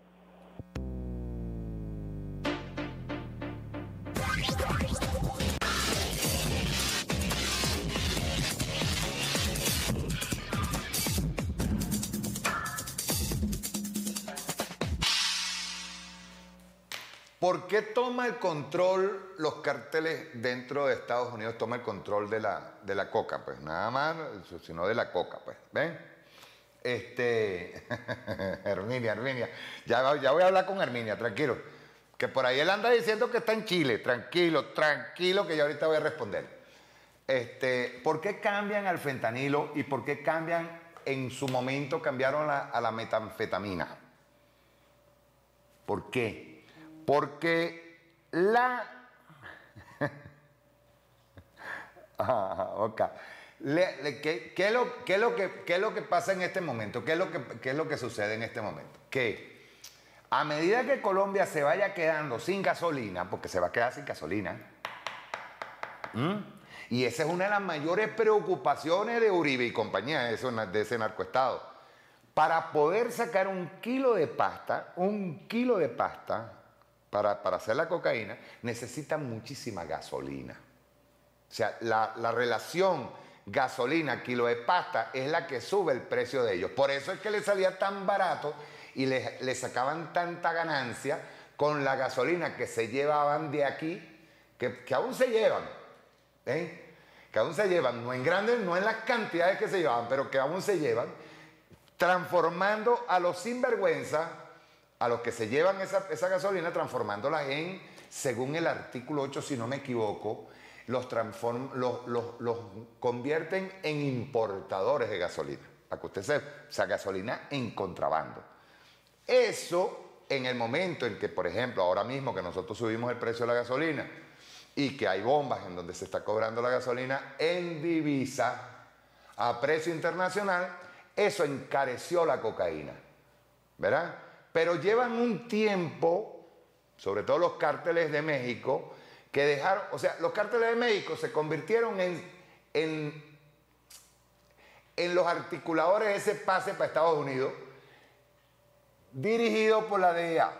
¿Por qué toma el control los cárteles dentro de Estados Unidos? Toma el control de la, de la coca, pues nada más, sino de la coca, pues, ¿ven? Este, Herminia, Herminia, ya, ya voy a hablar con Herminia, tranquilo, que por ahí él anda diciendo que está en Chile, tranquilo, tranquilo, que yo ahorita voy a responder. Este, ¿por qué cambian al fentanilo y por qué cambian, en su momento cambiaron a, a la metanfetamina? ¿Por qué? Porque la... ah, ok. Le, le, ¿qué, qué, es lo, qué, es lo que, ¿Qué es lo que pasa en este momento? ¿Qué es, lo que, ¿Qué es lo que sucede en este momento? Que a medida que Colombia se vaya quedando sin gasolina, porque se va a quedar sin gasolina, ¿m? y esa es una de las mayores preocupaciones de Uribe y compañía, de ese, de ese narcoestado, para poder sacar un kilo de pasta, un kilo de pasta, Para, para hacer la cocaína, necesitan muchísima gasolina. O sea, la, la relación gasolina-kilo de pasta es la que sube el precio de ellos. Por eso es que les salía tan barato y les, les sacaban tanta ganancia con la gasolina que se llevaban de aquí, que, que aún se llevan, ¿eh? que aún se llevan, no en grandes, no en las cantidades que se llevaban, pero que aún se llevan, transformando a los sinvergüenza, a los que se llevan esa, esa gasolina, transformándola en, según el artículo ocho, si no me equivoco, los, transform, los, los, los convierten en importadores de gasolina, para que usted sepa, o sea, gasolina en contrabando. Eso, en el momento en que, por ejemplo, ahora mismo que nosotros subimos el precio de la gasolina y que hay bombas en donde se está cobrando la gasolina en divisa a precio internacional, eso encareció la cocaína, ¿verdad? Pero llevan un tiempo, sobre todo los cárteles de México, que dejaron, o sea, los cárteles de México se convirtieron en, en, en los articuladores de ese pase para Estados Unidos, dirigido por la D E A.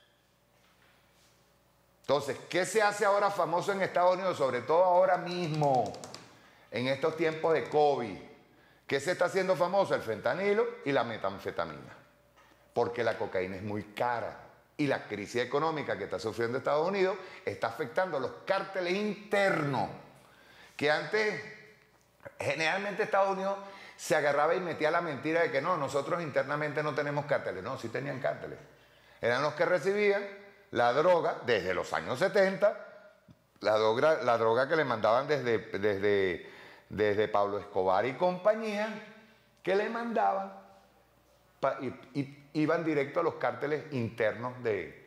Entonces, ¿qué se hace ahora famoso en Estados Unidos? Sobre todo ahora mismo, en estos tiempos de COVID. ¿Qué se está haciendo famoso? El fentanilo y la metanfetamina. Porque la cocaína es muy cara y la crisis económica que está sufriendo Estados Unidos está afectando a los cárteles internos, que antes, generalmente Estados Unidos se agarraba y metía la mentira de que no, nosotros internamente no tenemos cárteles. No, sí tenían cárteles. Eran los que recibían la droga desde los años setenta, la droga, la droga que le mandaban desde, desde, desde Pablo Escobar y compañía, que le mandaban pa, y, y iban directo a los cárteles internos de,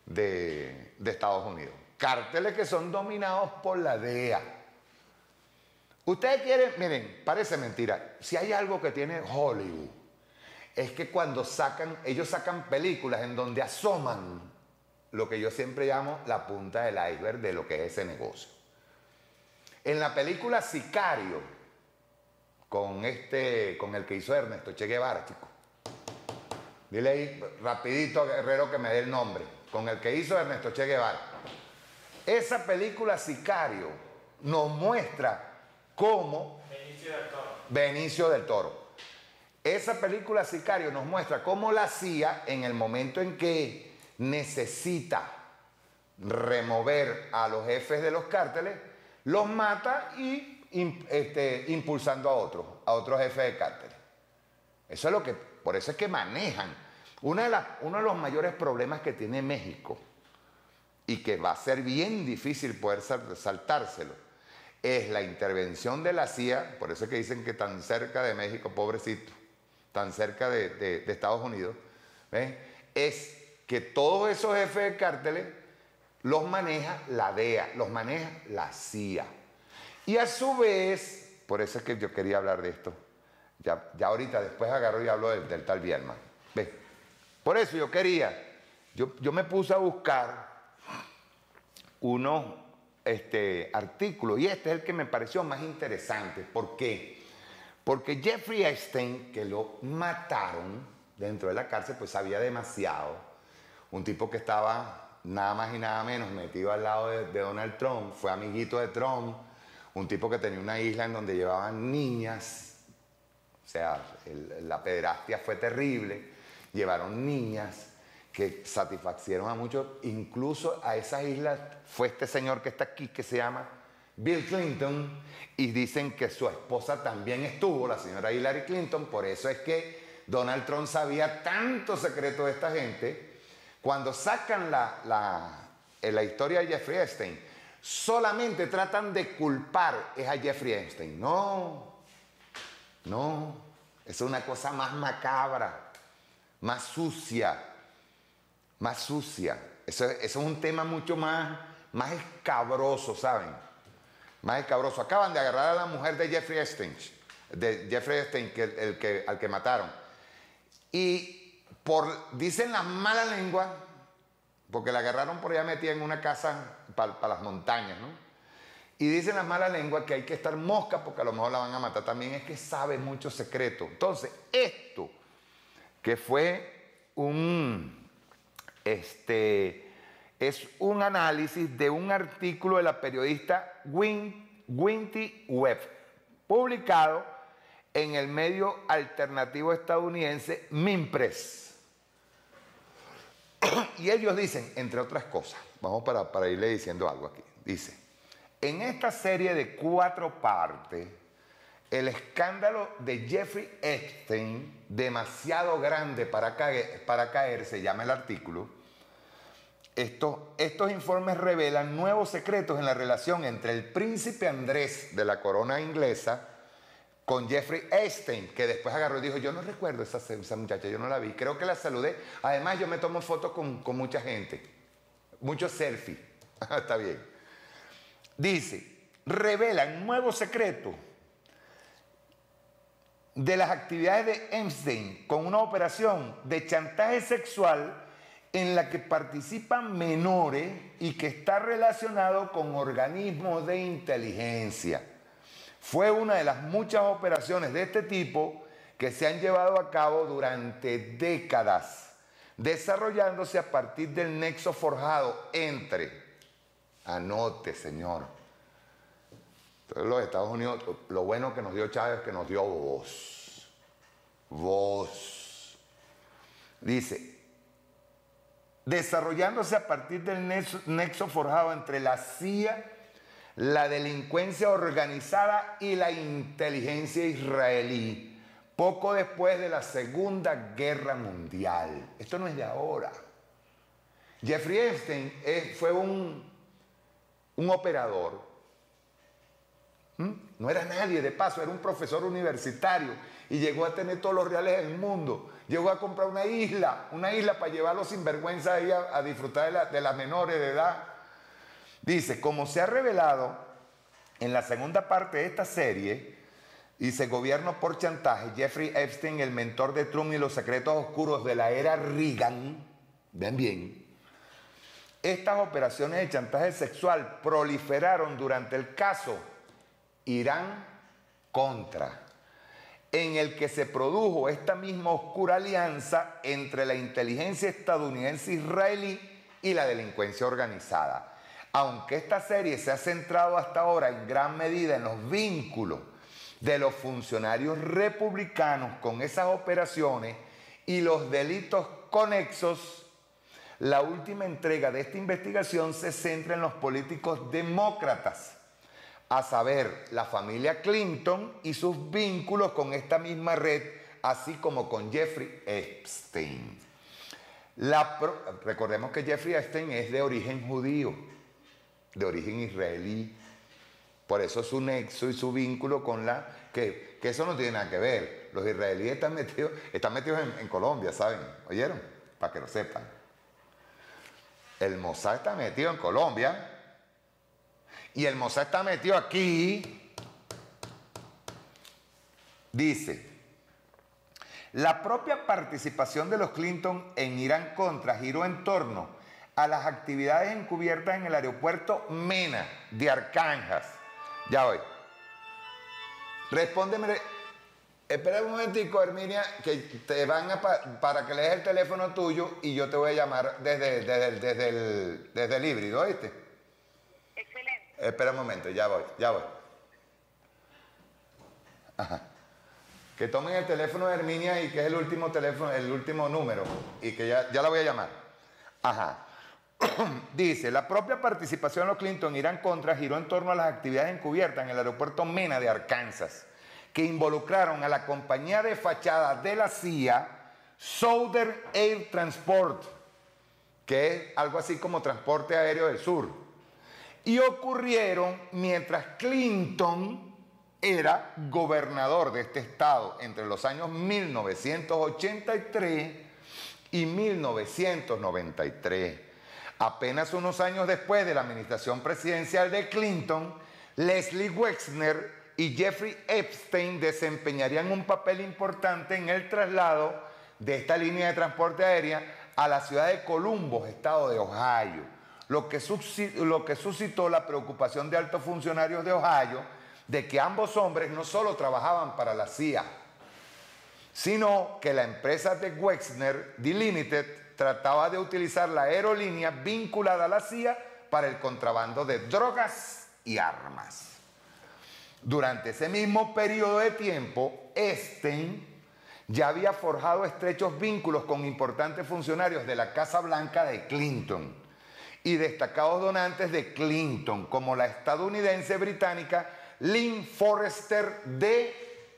de, de Estados Unidos. Cárteles que son dominados por la D E A. Ustedes quieren, miren, parece mentira, si hay algo que tiene Hollywood, es que cuando sacan, ellos sacan películas en donde asoman lo que yo siempre llamo la punta del iceberg de lo que es ese negocio. En la película Sicario, con este, con el que hizo Ernesto Che Guevara, chico. Dile ahí rapidito a Guerrero que me dé el nombre. Con el que hizo Ernesto Che Guevara. Esa película Sicario nos muestra cómo Benicio del Toro. Benicio del Toro. Esa película Sicario nos muestra cómo la C I A, en el momento en que necesita remover a los jefes de los cárteles, los mata y este, impulsando a otros, a otros jefes de cárteles. Eso es lo que, por eso es que manejan. Una de las, uno de los mayores problemas que tiene México, y que va a ser bien difícil poder saltárselo, es la intervención de la C I A, por eso es que dicen que tan cerca de México, pobrecito, tan cerca de, de, de Estados Unidos, ¿ves? Es que todos esos jefes de cárteles los maneja la D E A, los maneja la C I A. Y a su vez, por eso es que yo quería hablar de esto, ya, ya ahorita después agarro y hablo del, del tal Bielman. ¿Ves? Por eso yo quería, yo, yo me puse a buscar unos este, artículos, y este es el que me pareció más interesante. ¿Por qué? Porque Jeffrey Epstein, que lo mataron dentro de la cárcel, pues sabía demasiado. Un tipo que estaba nada más y nada menos metido al lado de, de Donald Trump, fue amiguito de Trump, un tipo que tenía una isla en donde llevaban niñas, o sea, el, la pederastia fue terrible, llevaron niñas que satisfacieron a muchos, incluso a esas islas fue este señor que está aquí, que se llama Bill Clinton, y dicen que su esposa también estuvo, la señora Hillary Clinton. Por eso es que Donald Trump sabía tanto secreto de esta gente. Cuando sacan la, la, la historia de Jeffrey Epstein, solamente tratan de culpar es a Jeffrey Epstein. No, no, es una cosa más macabra, más sucia, más sucia. Eso, eso es un tema mucho más, más escabroso, ¿saben? Más escabroso. Acaban de agarrar a la mujer de Jeffrey Epstein, de Jeffrey Epstein, que, el que, al que mataron. Y por, dicen las malas lenguas, porque la agarraron por allá metida en una casa para pa las montañas, ¿no? Y dicen las malas lenguas que hay que estar mosca porque a lo mejor la van a matar. También es que sabe mucho secreto. Entonces, esto, que fue un, este, es un análisis de un artículo de la periodista Winty Webb, publicado en el medio alternativo estadounidense Minpress. Y ellos dicen, entre otras cosas, vamos para, para irle diciendo algo aquí, dice, en esta serie de cuatro partes, el escándalo de Jeffrey Epstein, demasiado grande para caer, para caer se llama el artículo. Estos, estos informes revelan nuevos secretos en la relación entre el príncipe Andrés de la corona inglesa con Jeffrey Epstein, que después agarró y dijo, yo no recuerdo esa, esa muchacha, yo no la vi, creo que la saludé. Además, yo me tomo fotos con, con mucha gente, muchos selfies. Está bien. Dice, revelan nuevos secretos de las actividades de Epstein con una operación de chantaje sexual en la que participan menores y que está relacionado con organismos de inteligencia. Fue una de las muchas operaciones de este tipo que se han llevado a cabo durante décadas, desarrollándose a partir del nexo forjado entre, anote señor, entonces los Estados Unidos, lo bueno que nos dio Chávez es que nos dio voz, voz, dice, desarrollándose a partir del nexo, nexo forjado entre la C I A, la delincuencia organizada y la inteligencia israelí, poco después de la Segunda Guerra Mundial. Esto no es de ahora. Jeffrey Epstein es, fue un, un operador ¿Mm? No era nadie, de paso, era un profesor universitario y llegó a tener todos los reales del mundo. Llegó a comprar una isla, una isla para llevar a los sinvergüenzas ahí a, a disfrutar de, la, de las menores de edad. Dice, como se ha revelado en la segunda parte de esta serie, dice, gobierno por chantaje, Jeffrey Epstein, el mentor de Trump y los secretos oscuros de la era Reagan, ven bien, estas operaciones de chantaje sexual proliferaron durante el caso Irán-Contra, en el que se produjo esta misma oscura alianza entre la inteligencia estadounidense israelí y la delincuencia organizada. Aunque esta serie se ha centrado hasta ahora en gran medida en los vínculos de los funcionarios republicanos con esas operaciones y los delitos conexos, la última entrega de esta investigación se centra en los políticos demócratas, a saber, la familia Clinton y sus vínculos con esta misma red, así como con Jeffrey Epstein. La pro- Recordemos que Jeffrey Epstein es de origen judío, de origen israelí. Por eso su nexo y su vínculo con la... Que, que eso no tiene nada que ver. Los israelíes están metidos, están metidos en, en Colombia, ¿saben? ¿Oyeron? Para que lo sepan. El Mossad está metido en Colombia y el Mossad está metido aquí. Dice, la propia participación de los Clinton en Irán-Contra giró en torno a las actividades encubiertas en el aeropuerto Mena de Arkansas. Ya voy. Respóndeme. Espera un momentico, Herminia, que te van a pa para que lees el teléfono tuyo y yo te voy a llamar desde, desde, el, desde, el, desde el híbrido, ¿oíste? Excelente. Espera un momento, ya voy, ya voy. Ajá. Que tomen el teléfono de Herminia y que es el último teléfono, el último número, y que ya, ya la voy a llamar. Ajá. Dice, la propia participación de los Clinton en Irán-Contra giró en torno a las actividades encubiertas en el aeropuerto Mena de Arkansas, que involucraron a la compañía de fachada de la C I A, Southern Air Transport, que es algo así como Transporte Aéreo del Sur, y ocurrieron mientras Clinton era gobernador de este estado entre los años mil novecientos ochenta y tres y mil novecientos noventa y tres. Apenas unos años después de la administración presidencial de Clinton, Leslie Wexner y Jeffrey Epstein desempeñarían un papel importante en el traslado de esta línea de transporte aérea a la ciudad de Columbus, estado de Ohio, lo que, lo que suscitó la preocupación de altos funcionarios de Ohio de que ambos hombres no solo trabajaban para la C I A, sino que la empresa de Wexner, The Limited, trataba de utilizar la aerolínea vinculada a la C I A para el contrabando de drogas y armas. Durante ese mismo periodo de tiempo, Epstein ya había forjado estrechos vínculos con importantes funcionarios de la Casa Blanca de Clinton y destacados donantes de Clinton, como la estadounidense británica Lynn Forrester de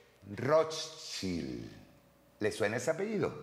Rothschild. ¿Le suena ese apellido?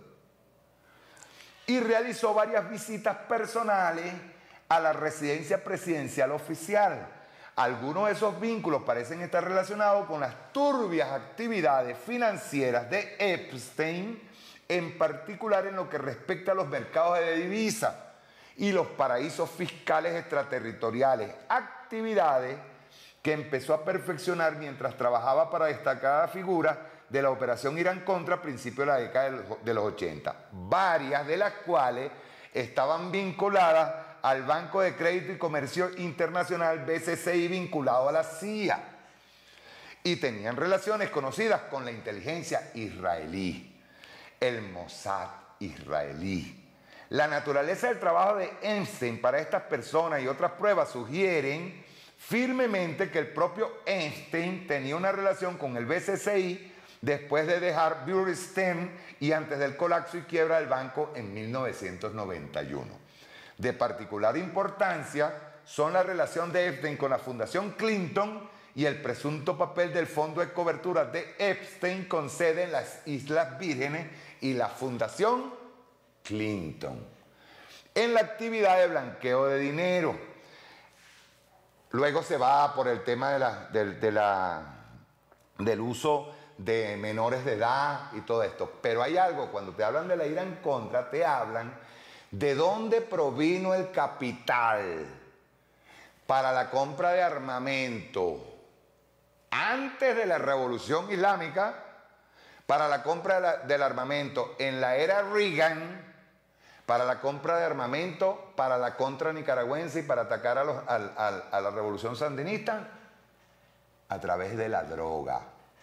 Y realizó varias visitas personales a la residencia presidencial oficial. Algunos de esos vínculos parecen estar relacionados con las turbias actividades financieras de Epstein, en particular en lo que respecta a los mercados de divisas y los paraísos fiscales extraterritoriales, actividades que empezó a perfeccionar mientras trabajaba para destacadas figuras de la operación Irán-Contra a principios de la década de los ochenta, varias de las cuales estaban vinculadas al Banco de Crédito y Comercio Internacional B C C I, vinculado a la C I A, y tenían relaciones conocidas con la inteligencia israelí, el Mossad israelí. La naturaleza del trabajo de Epstein para estas personas y otras pruebas sugieren firmemente que el propio Epstein tenía una relación con el B C C I después de dejar Bear Stearns y antes del colapso y quiebra del banco en mil novecientos noventa y uno. De particular importancia son la relación de Epstein con la Fundación Clinton y el presunto papel del Fondo de Cobertura de Epstein con sede en las Islas Vírgenes y la Fundación Clinton en la actividad de blanqueo de dinero. luego se va por el tema de la, de, de la, del uso de menores de edad y todo esto. Pero hay algo, cuando te hablan de la ira en contra, te hablan de dónde provino el capital para la compra de armamento antes de la Revolución Islámica, para la compra de la, del armamento en la era Reagan, para la compra de armamento, para la contra nicaragüense y para atacar a, los, a, a, a la revolución sandinista, a través de la droga.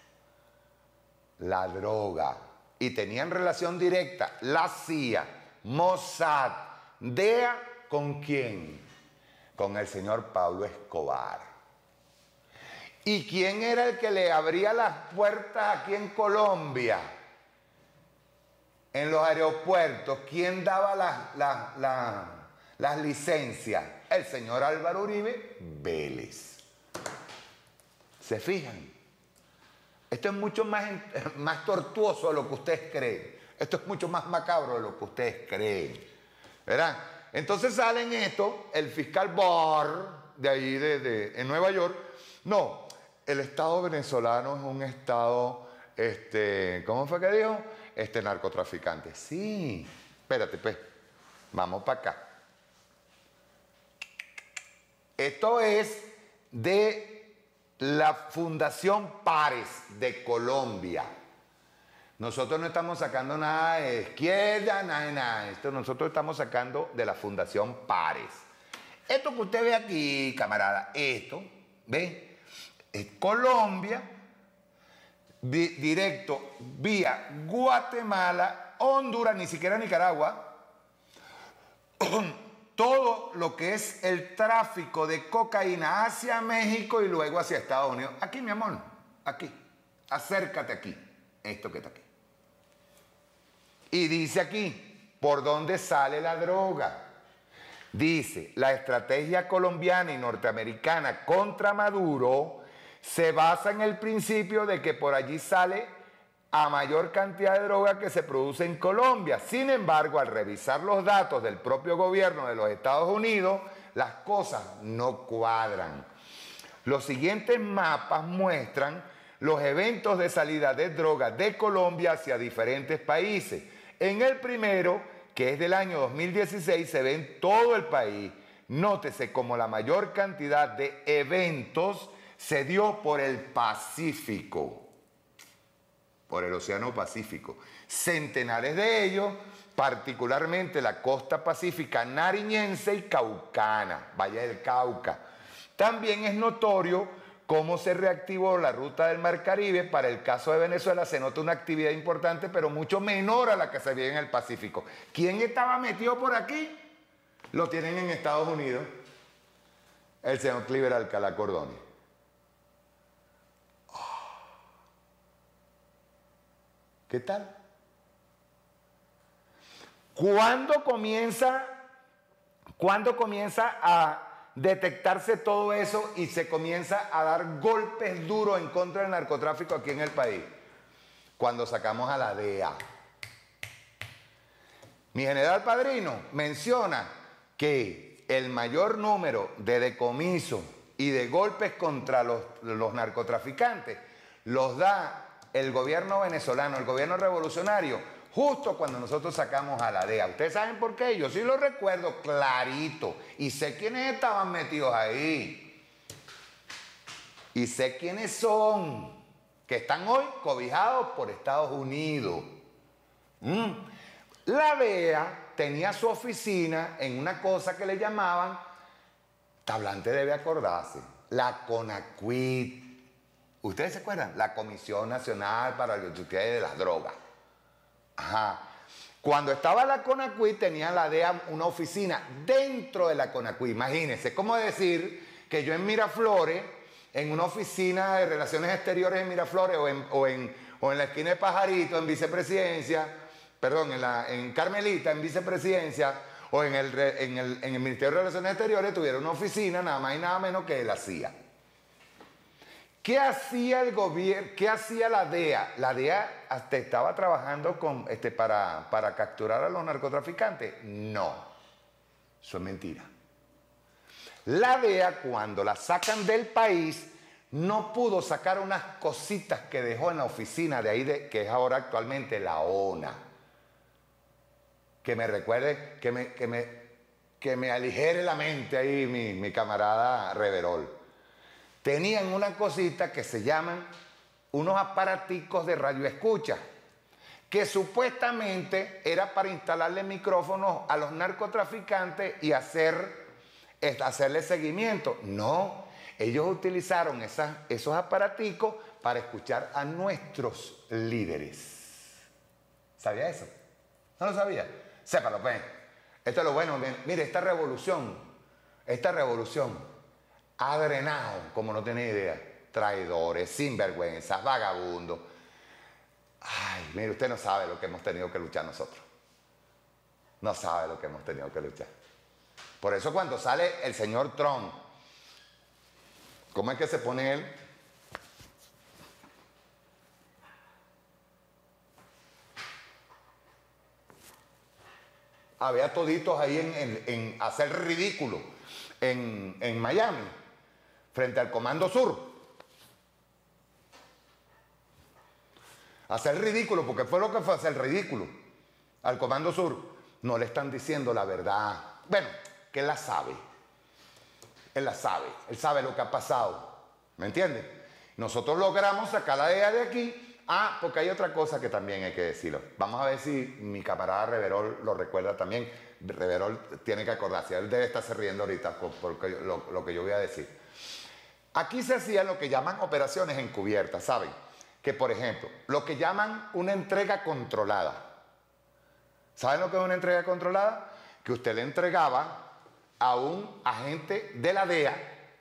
La droga. Y tenían relación directa la C I A, Mossad, D E A, ¿con quién? Con el señor Pablo Escobar. ¿Y quién era el que le abría las puertas aquí en Colombia? En los aeropuertos, ¿quién daba las, las, las, las licencias? El señor Álvaro Uribe Vélez. ¿Se fijan? Esto es mucho más, más tortuoso de lo que ustedes creen. Esto es mucho más macabro de lo que ustedes creen. ¿Verdad? Entonces salen esto, el fiscal Barr, de ahí de, de, en Nueva York. No, el Estado venezolano es un Estado, este, ¿cómo fue que dijo? Este narcotraficante. Sí, espérate pues, vamos para acá. Esto es de la Fundación Pares de Colombia. Nosotros no estamos sacando nada de izquierda, nada de nada. Esto nosotros estamos sacando de la Fundación Pares. Esto que usted ve aquí, camarada, esto, ¿ve? Es Colombia, di directo vía Guatemala, Honduras, ni siquiera Nicaragua. Todo lo que es el tráfico de cocaína hacia México y luego hacia Estados Unidos. Aquí, mi amor, aquí. Acércate aquí. Esto que está aquí. Y dice aquí, ¿por dónde sale la droga? Dice, la estrategia colombiana y norteamericana contra Maduro se basa en el principio de que por allí sale a mayor cantidad de droga que se produce en Colombia. Sin embargo, al revisar los datos del propio gobierno de los Estados Unidos, las cosas no cuadran. Los siguientes mapas muestran los eventos de salida de drogas de Colombia hacia diferentes países. En el primero, que es del año dos mil dieciséis, se ve en todo el país. Nótese como la mayor cantidad de eventos se dio por el Pacífico, por el Océano Pacífico. Centenares de ellos, particularmente la costa pacífica nariñense y caucana, Valle del Cauca. También es notorio cómo se reactivó la ruta del Mar Caribe. Para el caso de Venezuela se nota una actividad importante, pero mucho menor a la que se veía en el Pacífico. ¿Quién estaba metido por aquí? Lo tienen en Estados Unidos. El señor Cliver Alcalá Cordoni. ¿Qué tal? ¿Cuándo comienza, ¿Cuándo comienza a detectarse todo eso y se comienza a dar golpes duros en contra del narcotráfico aquí en el país? Cuando sacamos a la D E A. Mi general Padrino menciona que el mayor número de decomisos y de golpes contra los, los narcotraficantes los da el gobierno venezolano, el gobierno revolucionario, justo cuando nosotros sacamos a la D E A. ¿Ustedes saben por qué? Yo sí lo recuerdo clarito. Y sé quiénes estaban metidos ahí. Y sé quiénes son, que están hoy cobijados por Estados Unidos. Mm. La D E A tenía su oficina en una cosa que le llamaban, Tablante debe acordarse, la CONACYT. ¿Ustedes se acuerdan? La Comisión Nacional para la Lucha de las Drogas. Ajá. Cuando estaba la CONACYT, tenía la D E A una oficina dentro de la CONACYT. Imagínense, es como decir que yo en Miraflores, en una oficina de Relaciones Exteriores en Miraflores o en, o en, o en la esquina de Pajarito, en Vicepresidencia, perdón, en, la, en Carmelita, en Vicepresidencia, o en el, en, el, en el Ministerio de Relaciones Exteriores, tuviera una oficina nada más y nada menos que la C I A. ¿Qué hacía el gobierno? ¿Qué hacía la D E A? La D E A hasta estaba trabajando con, este, para, para capturar a los narcotraficantes. No, eso es mentira. La D E A, cuando la sacan del país, no pudo sacar unas cositas que dejó en la oficina de ahí, de, que es ahora actualmente la O N A. Que me recuerde, que me, que me, que me aligere la mente ahí mi, mi camarada Reverol. Tenían una cosita que se llaman unos aparaticos de radioescucha, que supuestamente era para instalarle micrófonos a los narcotraficantes y hacer, hacerle seguimiento. No, ellos utilizaron esas, esos aparaticos para escuchar a nuestros líderes. ¿Sabía eso? ¿No lo sabía? Sépalo, pues. Esto es lo bueno. Mire, esta revolución, esta revolución ha drenado, como no tiene idea, traidores, sinvergüenzas, vagabundos. Ay, mire, usted no sabe lo que hemos tenido que luchar nosotros. No sabe lo que hemos tenido que luchar. Por eso cuando sale el señor Trump, ¿cómo es que se pone él? Había toditos ahí en, en, en hacer ridículo en, en Miami, frente al Comando Sur. Hacer ridículo, porque fue lo que fue hacer ridículo al Comando Sur. No le están diciendo la verdad. Bueno, que él la sabe. Él la sabe. Él sabe lo que ha pasado. ¿Me entiende? Nosotros logramos sacar la D E A de aquí. Ah, porque hay otra cosa que también hay que decirlo. Vamos a ver si mi camarada Reverol lo recuerda también. Reverol tiene que acordarse. Él debe estarse riendo ahorita por, por lo, lo que yo voy a decir. Aquí se hacían lo que llaman operaciones encubiertas, ¿saben? Que, por ejemplo, lo que llaman una entrega controlada. ¿Saben lo que es una entrega controlada? Que usted le entregaba a un agente de la D E A,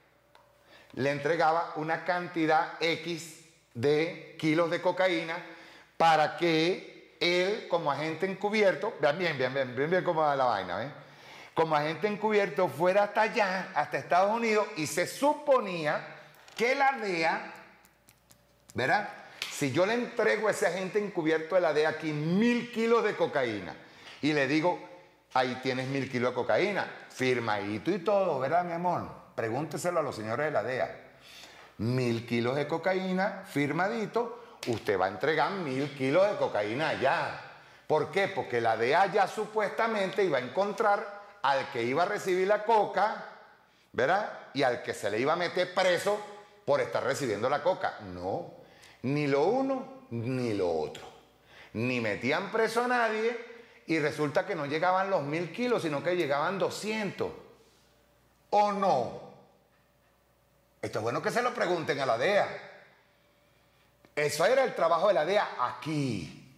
le entregaba una cantidad X de kilos de cocaína para que él, como agente encubierto, vean bien, bien, bien, bien, bien cómo va la vaina, ¿eh? Como agente encubierto fuera hasta allá, hasta Estados Unidos, y se suponía que la D E A, ¿verdad? Si yo le entrego a ese agente encubierto de la D E A aquí mil kilos de cocaína y le digo, ahí tienes mil kilos de cocaína, firmadito y todo, ¿verdad, mi amor? Pregúnteselo a los señores de la D E A. Mil kilos de cocaína, firmadito, usted va a entregar mil kilos de cocaína allá. ¿Por qué? Porque la D E A ya supuestamente iba a encontrar al que iba a recibir la coca, ¿verdad? Y al que se le iba a meter preso por estar recibiendo la coca. No, ni lo uno ni lo otro. Ni metían preso a nadie y resulta que no llegaban los mil kilos, sino que llegaban doscientos. ¿O no? Esto es bueno que se lo pregunten a la D E A. Eso era el trabajo de la D E A aquí.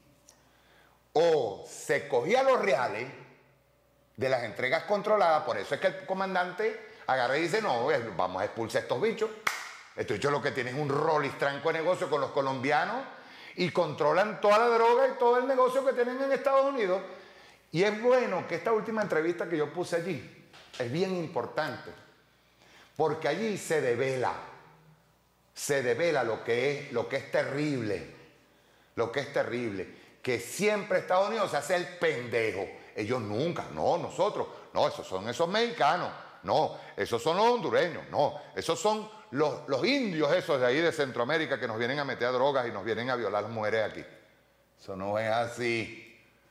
O se cogía los reales de las entregas controladas, por eso es que el comandante agarra y dice, no, vamos a expulsar a estos bichos. Estos bichos lo que tienen es un rolistranco de negocio con los colombianos y controlan toda la droga y todo el negocio que tienen en Estados Unidos. Y es bueno que esta última entrevista que yo puse allí es bien importante, porque allí se devela, se devela lo que es, lo que es terrible, lo que es terrible, que siempre Estados Unidos se hace el pendejo. Ellos nunca, no, nosotros, no, esos son esos mexicanos, no, esos son los hondureños, no, esos son los, los indios esos de ahí de Centroamérica que nos vienen a meter a drogas y nos vienen a violar las mujeres aquí. Eso no es así.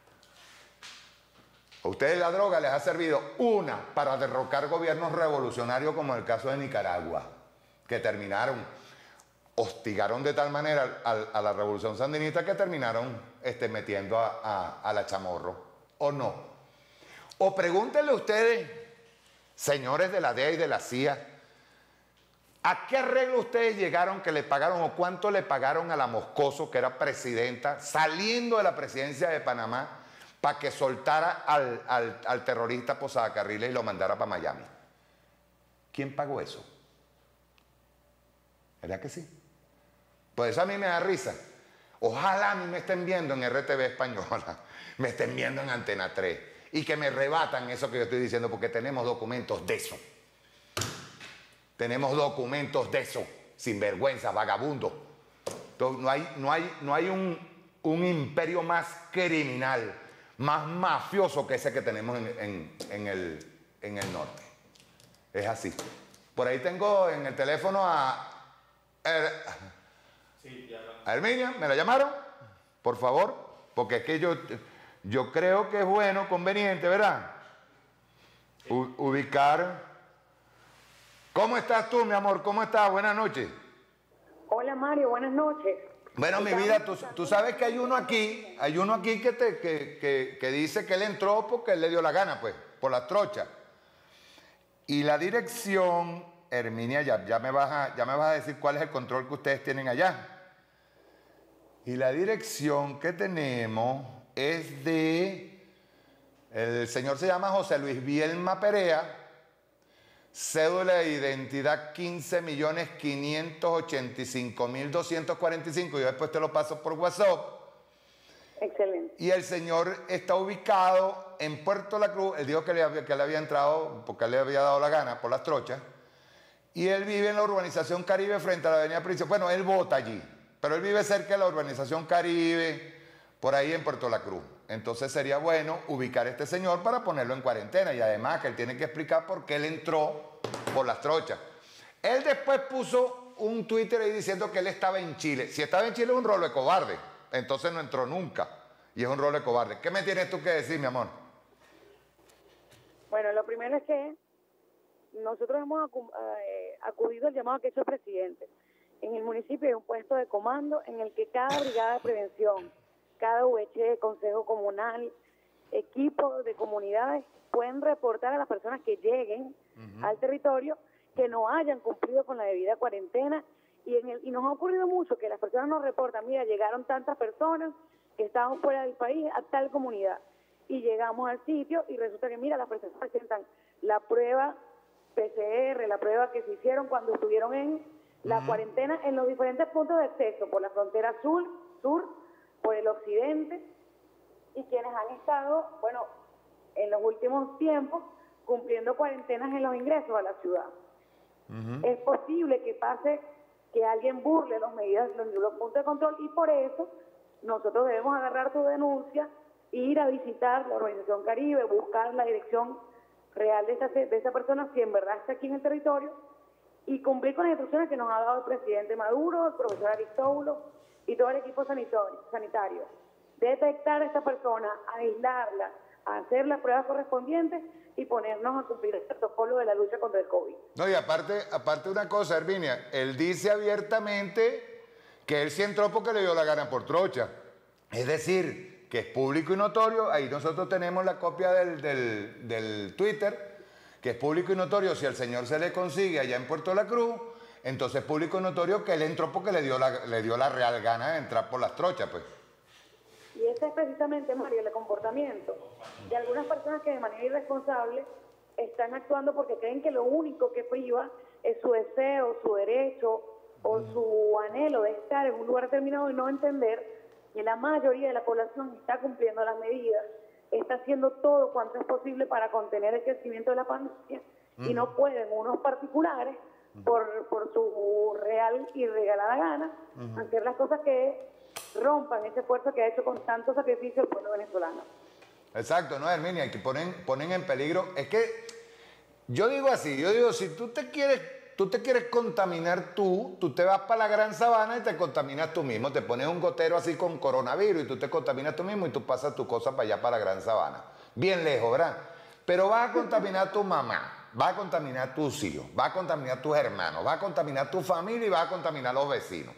A ustedes la droga les ha servido, una, para derrocar gobiernos revolucionarios como el caso de Nicaragua, que terminaron, hostigaron de tal manera a, a la revolución sandinista que terminaron este, metiendo a, a, a la chamorro, ¿o no? O pregúntenle ustedes, señores de la D E A y de la C I A, ¿a qué arreglo ustedes llegaron que le pagaron o cuánto le pagaron a la Moscoso, que era presidenta, saliendo de la presidencia de Panamá, para que soltara al, al, al terrorista Posada Carriles y lo mandara para Miami? ¿Quién pagó eso? ¿Verdad que sí? Pues eso a mí me da risa. Ojalá a mí me estén viendo en R T V Española, me estén viendo en Antena tres y que me rebatan eso que yo estoy diciendo, porque tenemos documentos de eso. Tenemos documentos de eso, sinvergüenza, vagabundo. Entonces, no hay, no hay, no hay un, un imperio más criminal, más mafioso que ese que tenemos en, en, en, el, en el norte. Es así. Por ahí tengo en el teléfono a, a Herminia, ¿me la llamaron? Por favor, porque es que yo, yo creo que es bueno, conveniente, ¿verdad? U, ubicar. ¿Cómo estás tú, mi amor? ¿Cómo estás? Buenas noches. Hola Mario, buenas noches. Bueno, mi vida, tú, tú sabes que hay uno aquí, hay uno aquí que, te, que, que, que dice que él entró porque él le dio la gana, pues, por las trochas. Y la dirección, Herminia, ya, ya, me vas a, ya me vas a decir cuál es el control que ustedes tienen allá. Y la dirección que tenemos es de, el señor se llama José Luis Bielma Perea, cédula de identidad quince millones quinientos ochenta y cinco mil doscientos cuarenta y cinco. Yo después te lo paso por WhatsApp. Excelente. Y el señor está ubicado en Puerto La Cruz. Él dijo que le, había, que le había entrado porque él le había dado la gana por las trochas. Y él vive en la urbanización Caribe frente a la avenida Príncipe. Bueno, él vota allí, pero él vive cerca de la urbanización Caribe, por ahí en Puerto La Cruz. Entonces sería bueno ubicar a este señor para ponerlo en cuarentena. Y además que él tiene que explicar por qué él entró por las trochas. Él después puso un Twitter ahí diciendo que él estaba en Chile. Si estaba en Chile es un rolo de cobarde. Entonces no entró nunca. Y es un rolo de cobarde. ¿Qué me tienes tú que decir, mi amor? Bueno, lo primero es que nosotros hemos acu eh, acudido al llamado que hizo el presidente. En el municipio hay un puesto de comando en el que cada brigada de prevención, cada U H, consejo comunal, equipo de comunidades pueden reportar a las personas que lleguen uh-huh. al territorio que no hayan cumplido con la debida cuarentena. Y, en el, y nos ha ocurrido mucho que las personas nos reportan, mira, llegaron tantas personas que estaban fuera del país a tal comunidad. Y llegamos al sitio y resulta que, mira, las personas presentan la prueba P C R, la prueba que se hicieron cuando estuvieron en la uh-huh. cuarentena en los diferentes puntos de acceso, por la frontera sur, sur, por el occidente, y quienes han estado, bueno, en los últimos tiempos, cumpliendo cuarentenas en los ingresos a la ciudad. Uh-huh. Es posible que pase que alguien burle las medidas, los, los puntos de control, y por eso nosotros debemos agarrar tu denuncia, ir a visitar la Organización Caribe, buscar la dirección real de esa, de esa persona, si en verdad está aquí en el territorio, y cumplir con las instrucciones que nos ha dado el presidente Maduro, el profesor Aristóbulo y todo el equipo sanitario. sanitario. Detectar a esta persona, aislarla, hacer las pruebas correspondientes y ponernos a cumplir el protocolo de la lucha contra el COVID. No, y aparte, aparte una cosa, Herminia, él dice abiertamente que él sí entró porque le dio la gana por trocha. Es decir, que es público y notorio. Ahí nosotros tenemos la copia del, del, del Twitter, que es público y notorio. Si al señor se le consigue allá en Puerto La Cruz, entonces es público y notorio que él entró porque le dio la, le dio la real gana de entrar por las trochas, pues. Y ese es precisamente, Mario, el comportamiento de algunas personas que de manera irresponsable están actuando porque creen que lo único que priva es su deseo, su derecho o su anhelo de estar en un lugar determinado y no entender que la mayoría de la población está cumpliendo las medidas, está haciendo todo cuanto es posible para contener el crecimiento de la pandemia uh-huh. y no pueden unos particulares uh-huh. por, por su real y regalada gana uh-huh. hacer las cosas que rompan ese esfuerzo que ha hecho con tanto sacrificio el pueblo venezolano. Exacto, ¿no, Herminia? Que ponen, ponen en peligro. Es que yo digo así, yo digo, si tú te quieres, tú te quieres contaminar tú, tú te vas para la Gran Sabana y te contaminas tú mismo, te pones un gotero así con coronavirus y tú te contaminas tú mismo y tú pasas tu cosa para allá, para la Gran Sabana. Bien lejos, ¿verdad? Pero vas a contaminar a tu mamá, vas a contaminar a tus hijos, vas a contaminar a tus hermanos, vas a contaminar a tu familia y vas a contaminar a los vecinos.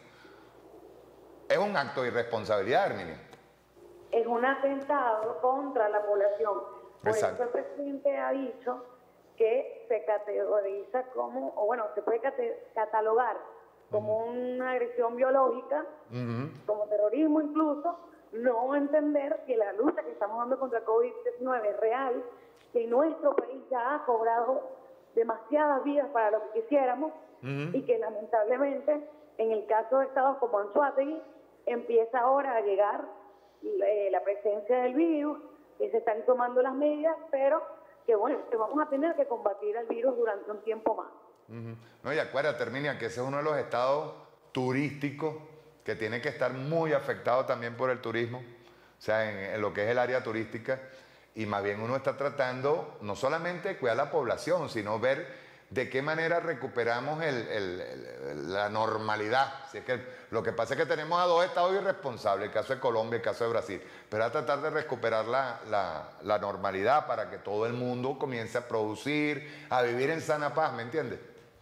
Es un acto de irresponsabilidad, Herminia. Es un atentado contra la población. Por Exacto. eso el presidente ha dicho que se categoriza como, o bueno, se puede catalogar como uh-huh. una agresión biológica, uh-huh. como terrorismo incluso, no entender que la lucha que estamos dando contra el COVID diecinueve es real, que nuestro país ya ha cobrado demasiadas vidas para lo que quisiéramos uh-huh. y que lamentablemente en el caso de estados como Anzoátegui empieza ahora a llegar eh, la presencia del virus, que se están tomando las medidas, pero que bueno, que vamos a tener que combatir al virus durante un tiempo más. Uh-huh. No, y acuérdate, Herminia, que ese es uno de los estados turísticos que tiene que estar muy afectado también por el turismo, o sea, en, en lo que es el área turística, y más bien uno está tratando no solamente de cuidar la población, sino ver, de qué manera recuperamos el, el, el, la normalidad. Si es que lo que pasa es que tenemos a dos estados irresponsables, el caso de Colombia, el caso de Brasil, pero a tratar de recuperar la, la, la normalidad para que todo el mundo comience a producir, a vivir en sana paz, ¿me entiendes?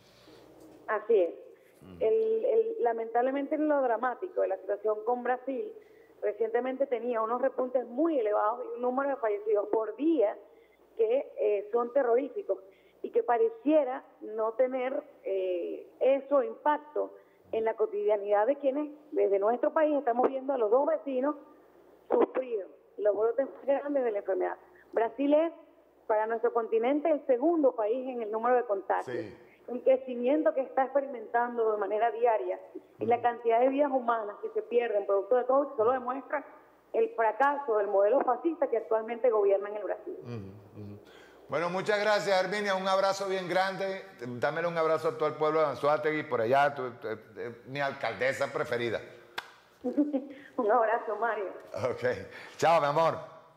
Así es. El, el, lamentablemente lo dramático de la situación con Brasil, recientemente tenía unos repuntes muy elevados y un número de fallecidos por día que eh, son terroríficos y que pareciera no tener eh, eso impacto en la cotidianidad de quienes desde nuestro país estamos viendo a los dos vecinos sufrir los brotes más grandes de la enfermedad. Brasil es para nuestro continente el segundo país en el número de contagios. Sí. El crecimiento que está experimentando de manera diaria y la cantidad de vidas humanas que se pierden producto de todo solo demuestra el fracaso del modelo fascista que actualmente gobierna en el Brasil. Uh-huh, uh-huh. Bueno, muchas gracias, Herminia. Un abrazo bien grande. Dámele un abrazo a todo el pueblo de Anzoátegui, por allá, tu, tu, tu, mi alcaldesa preferida. Un abrazo, Mario. Ok. Chao, mi amor.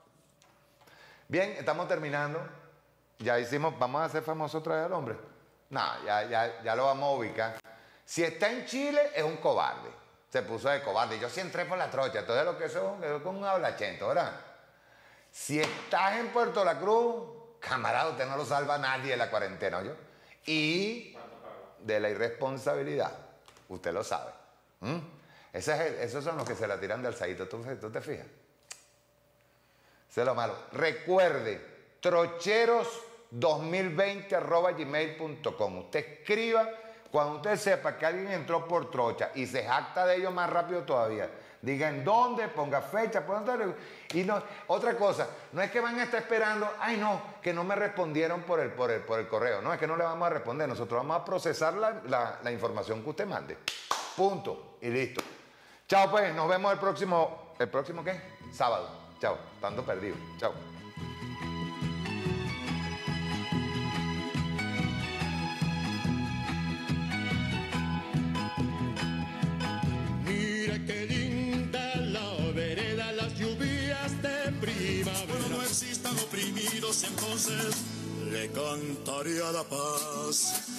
Bien, estamos terminando. Ya hicimos, vamos a hacer famoso otra vez al hombre. No, ya, ya, ya lo vamos a ubicar. Si está en Chile, es un cobarde. Se puso de cobarde. Yo sí entré por la trocha. Entonces lo que eso es con un hablachento, ¿verdad? Si estás en Puerto La Cruz, camarada, usted no lo salva a nadie de la cuarentena, ¿oyó? Y de la irresponsabilidad. Usted lo sabe. ¿Mm? Ese es el, esos son los que se la tiran de alzadito. ¿Tú, ¿Tú te fijas? Eso es lo malo. Recuerde, trocheros dos mil veinte arroba gmail punto com. Usted escriba cuando usted sepa que alguien entró por trocha y se jacta de ello más rápido todavía. Diga en dónde, ponga fecha, ponga todo. Y no, otra cosa, no es que van a estar esperando, ay no, que no me respondieron por el, por el, por el correo. No, es que no le vamos a responder. Nosotros vamos a procesar la, la, la información que usted mande. Punto. Y listo. Chao pues, nos vemos el próximo, ¿el próximo qué? Sábado. Chao, estando perdido. Chao. Qué linda la vereda, las lluvias de primavera. Bueno, no existan oprimidos, entonces le cantaría la paz.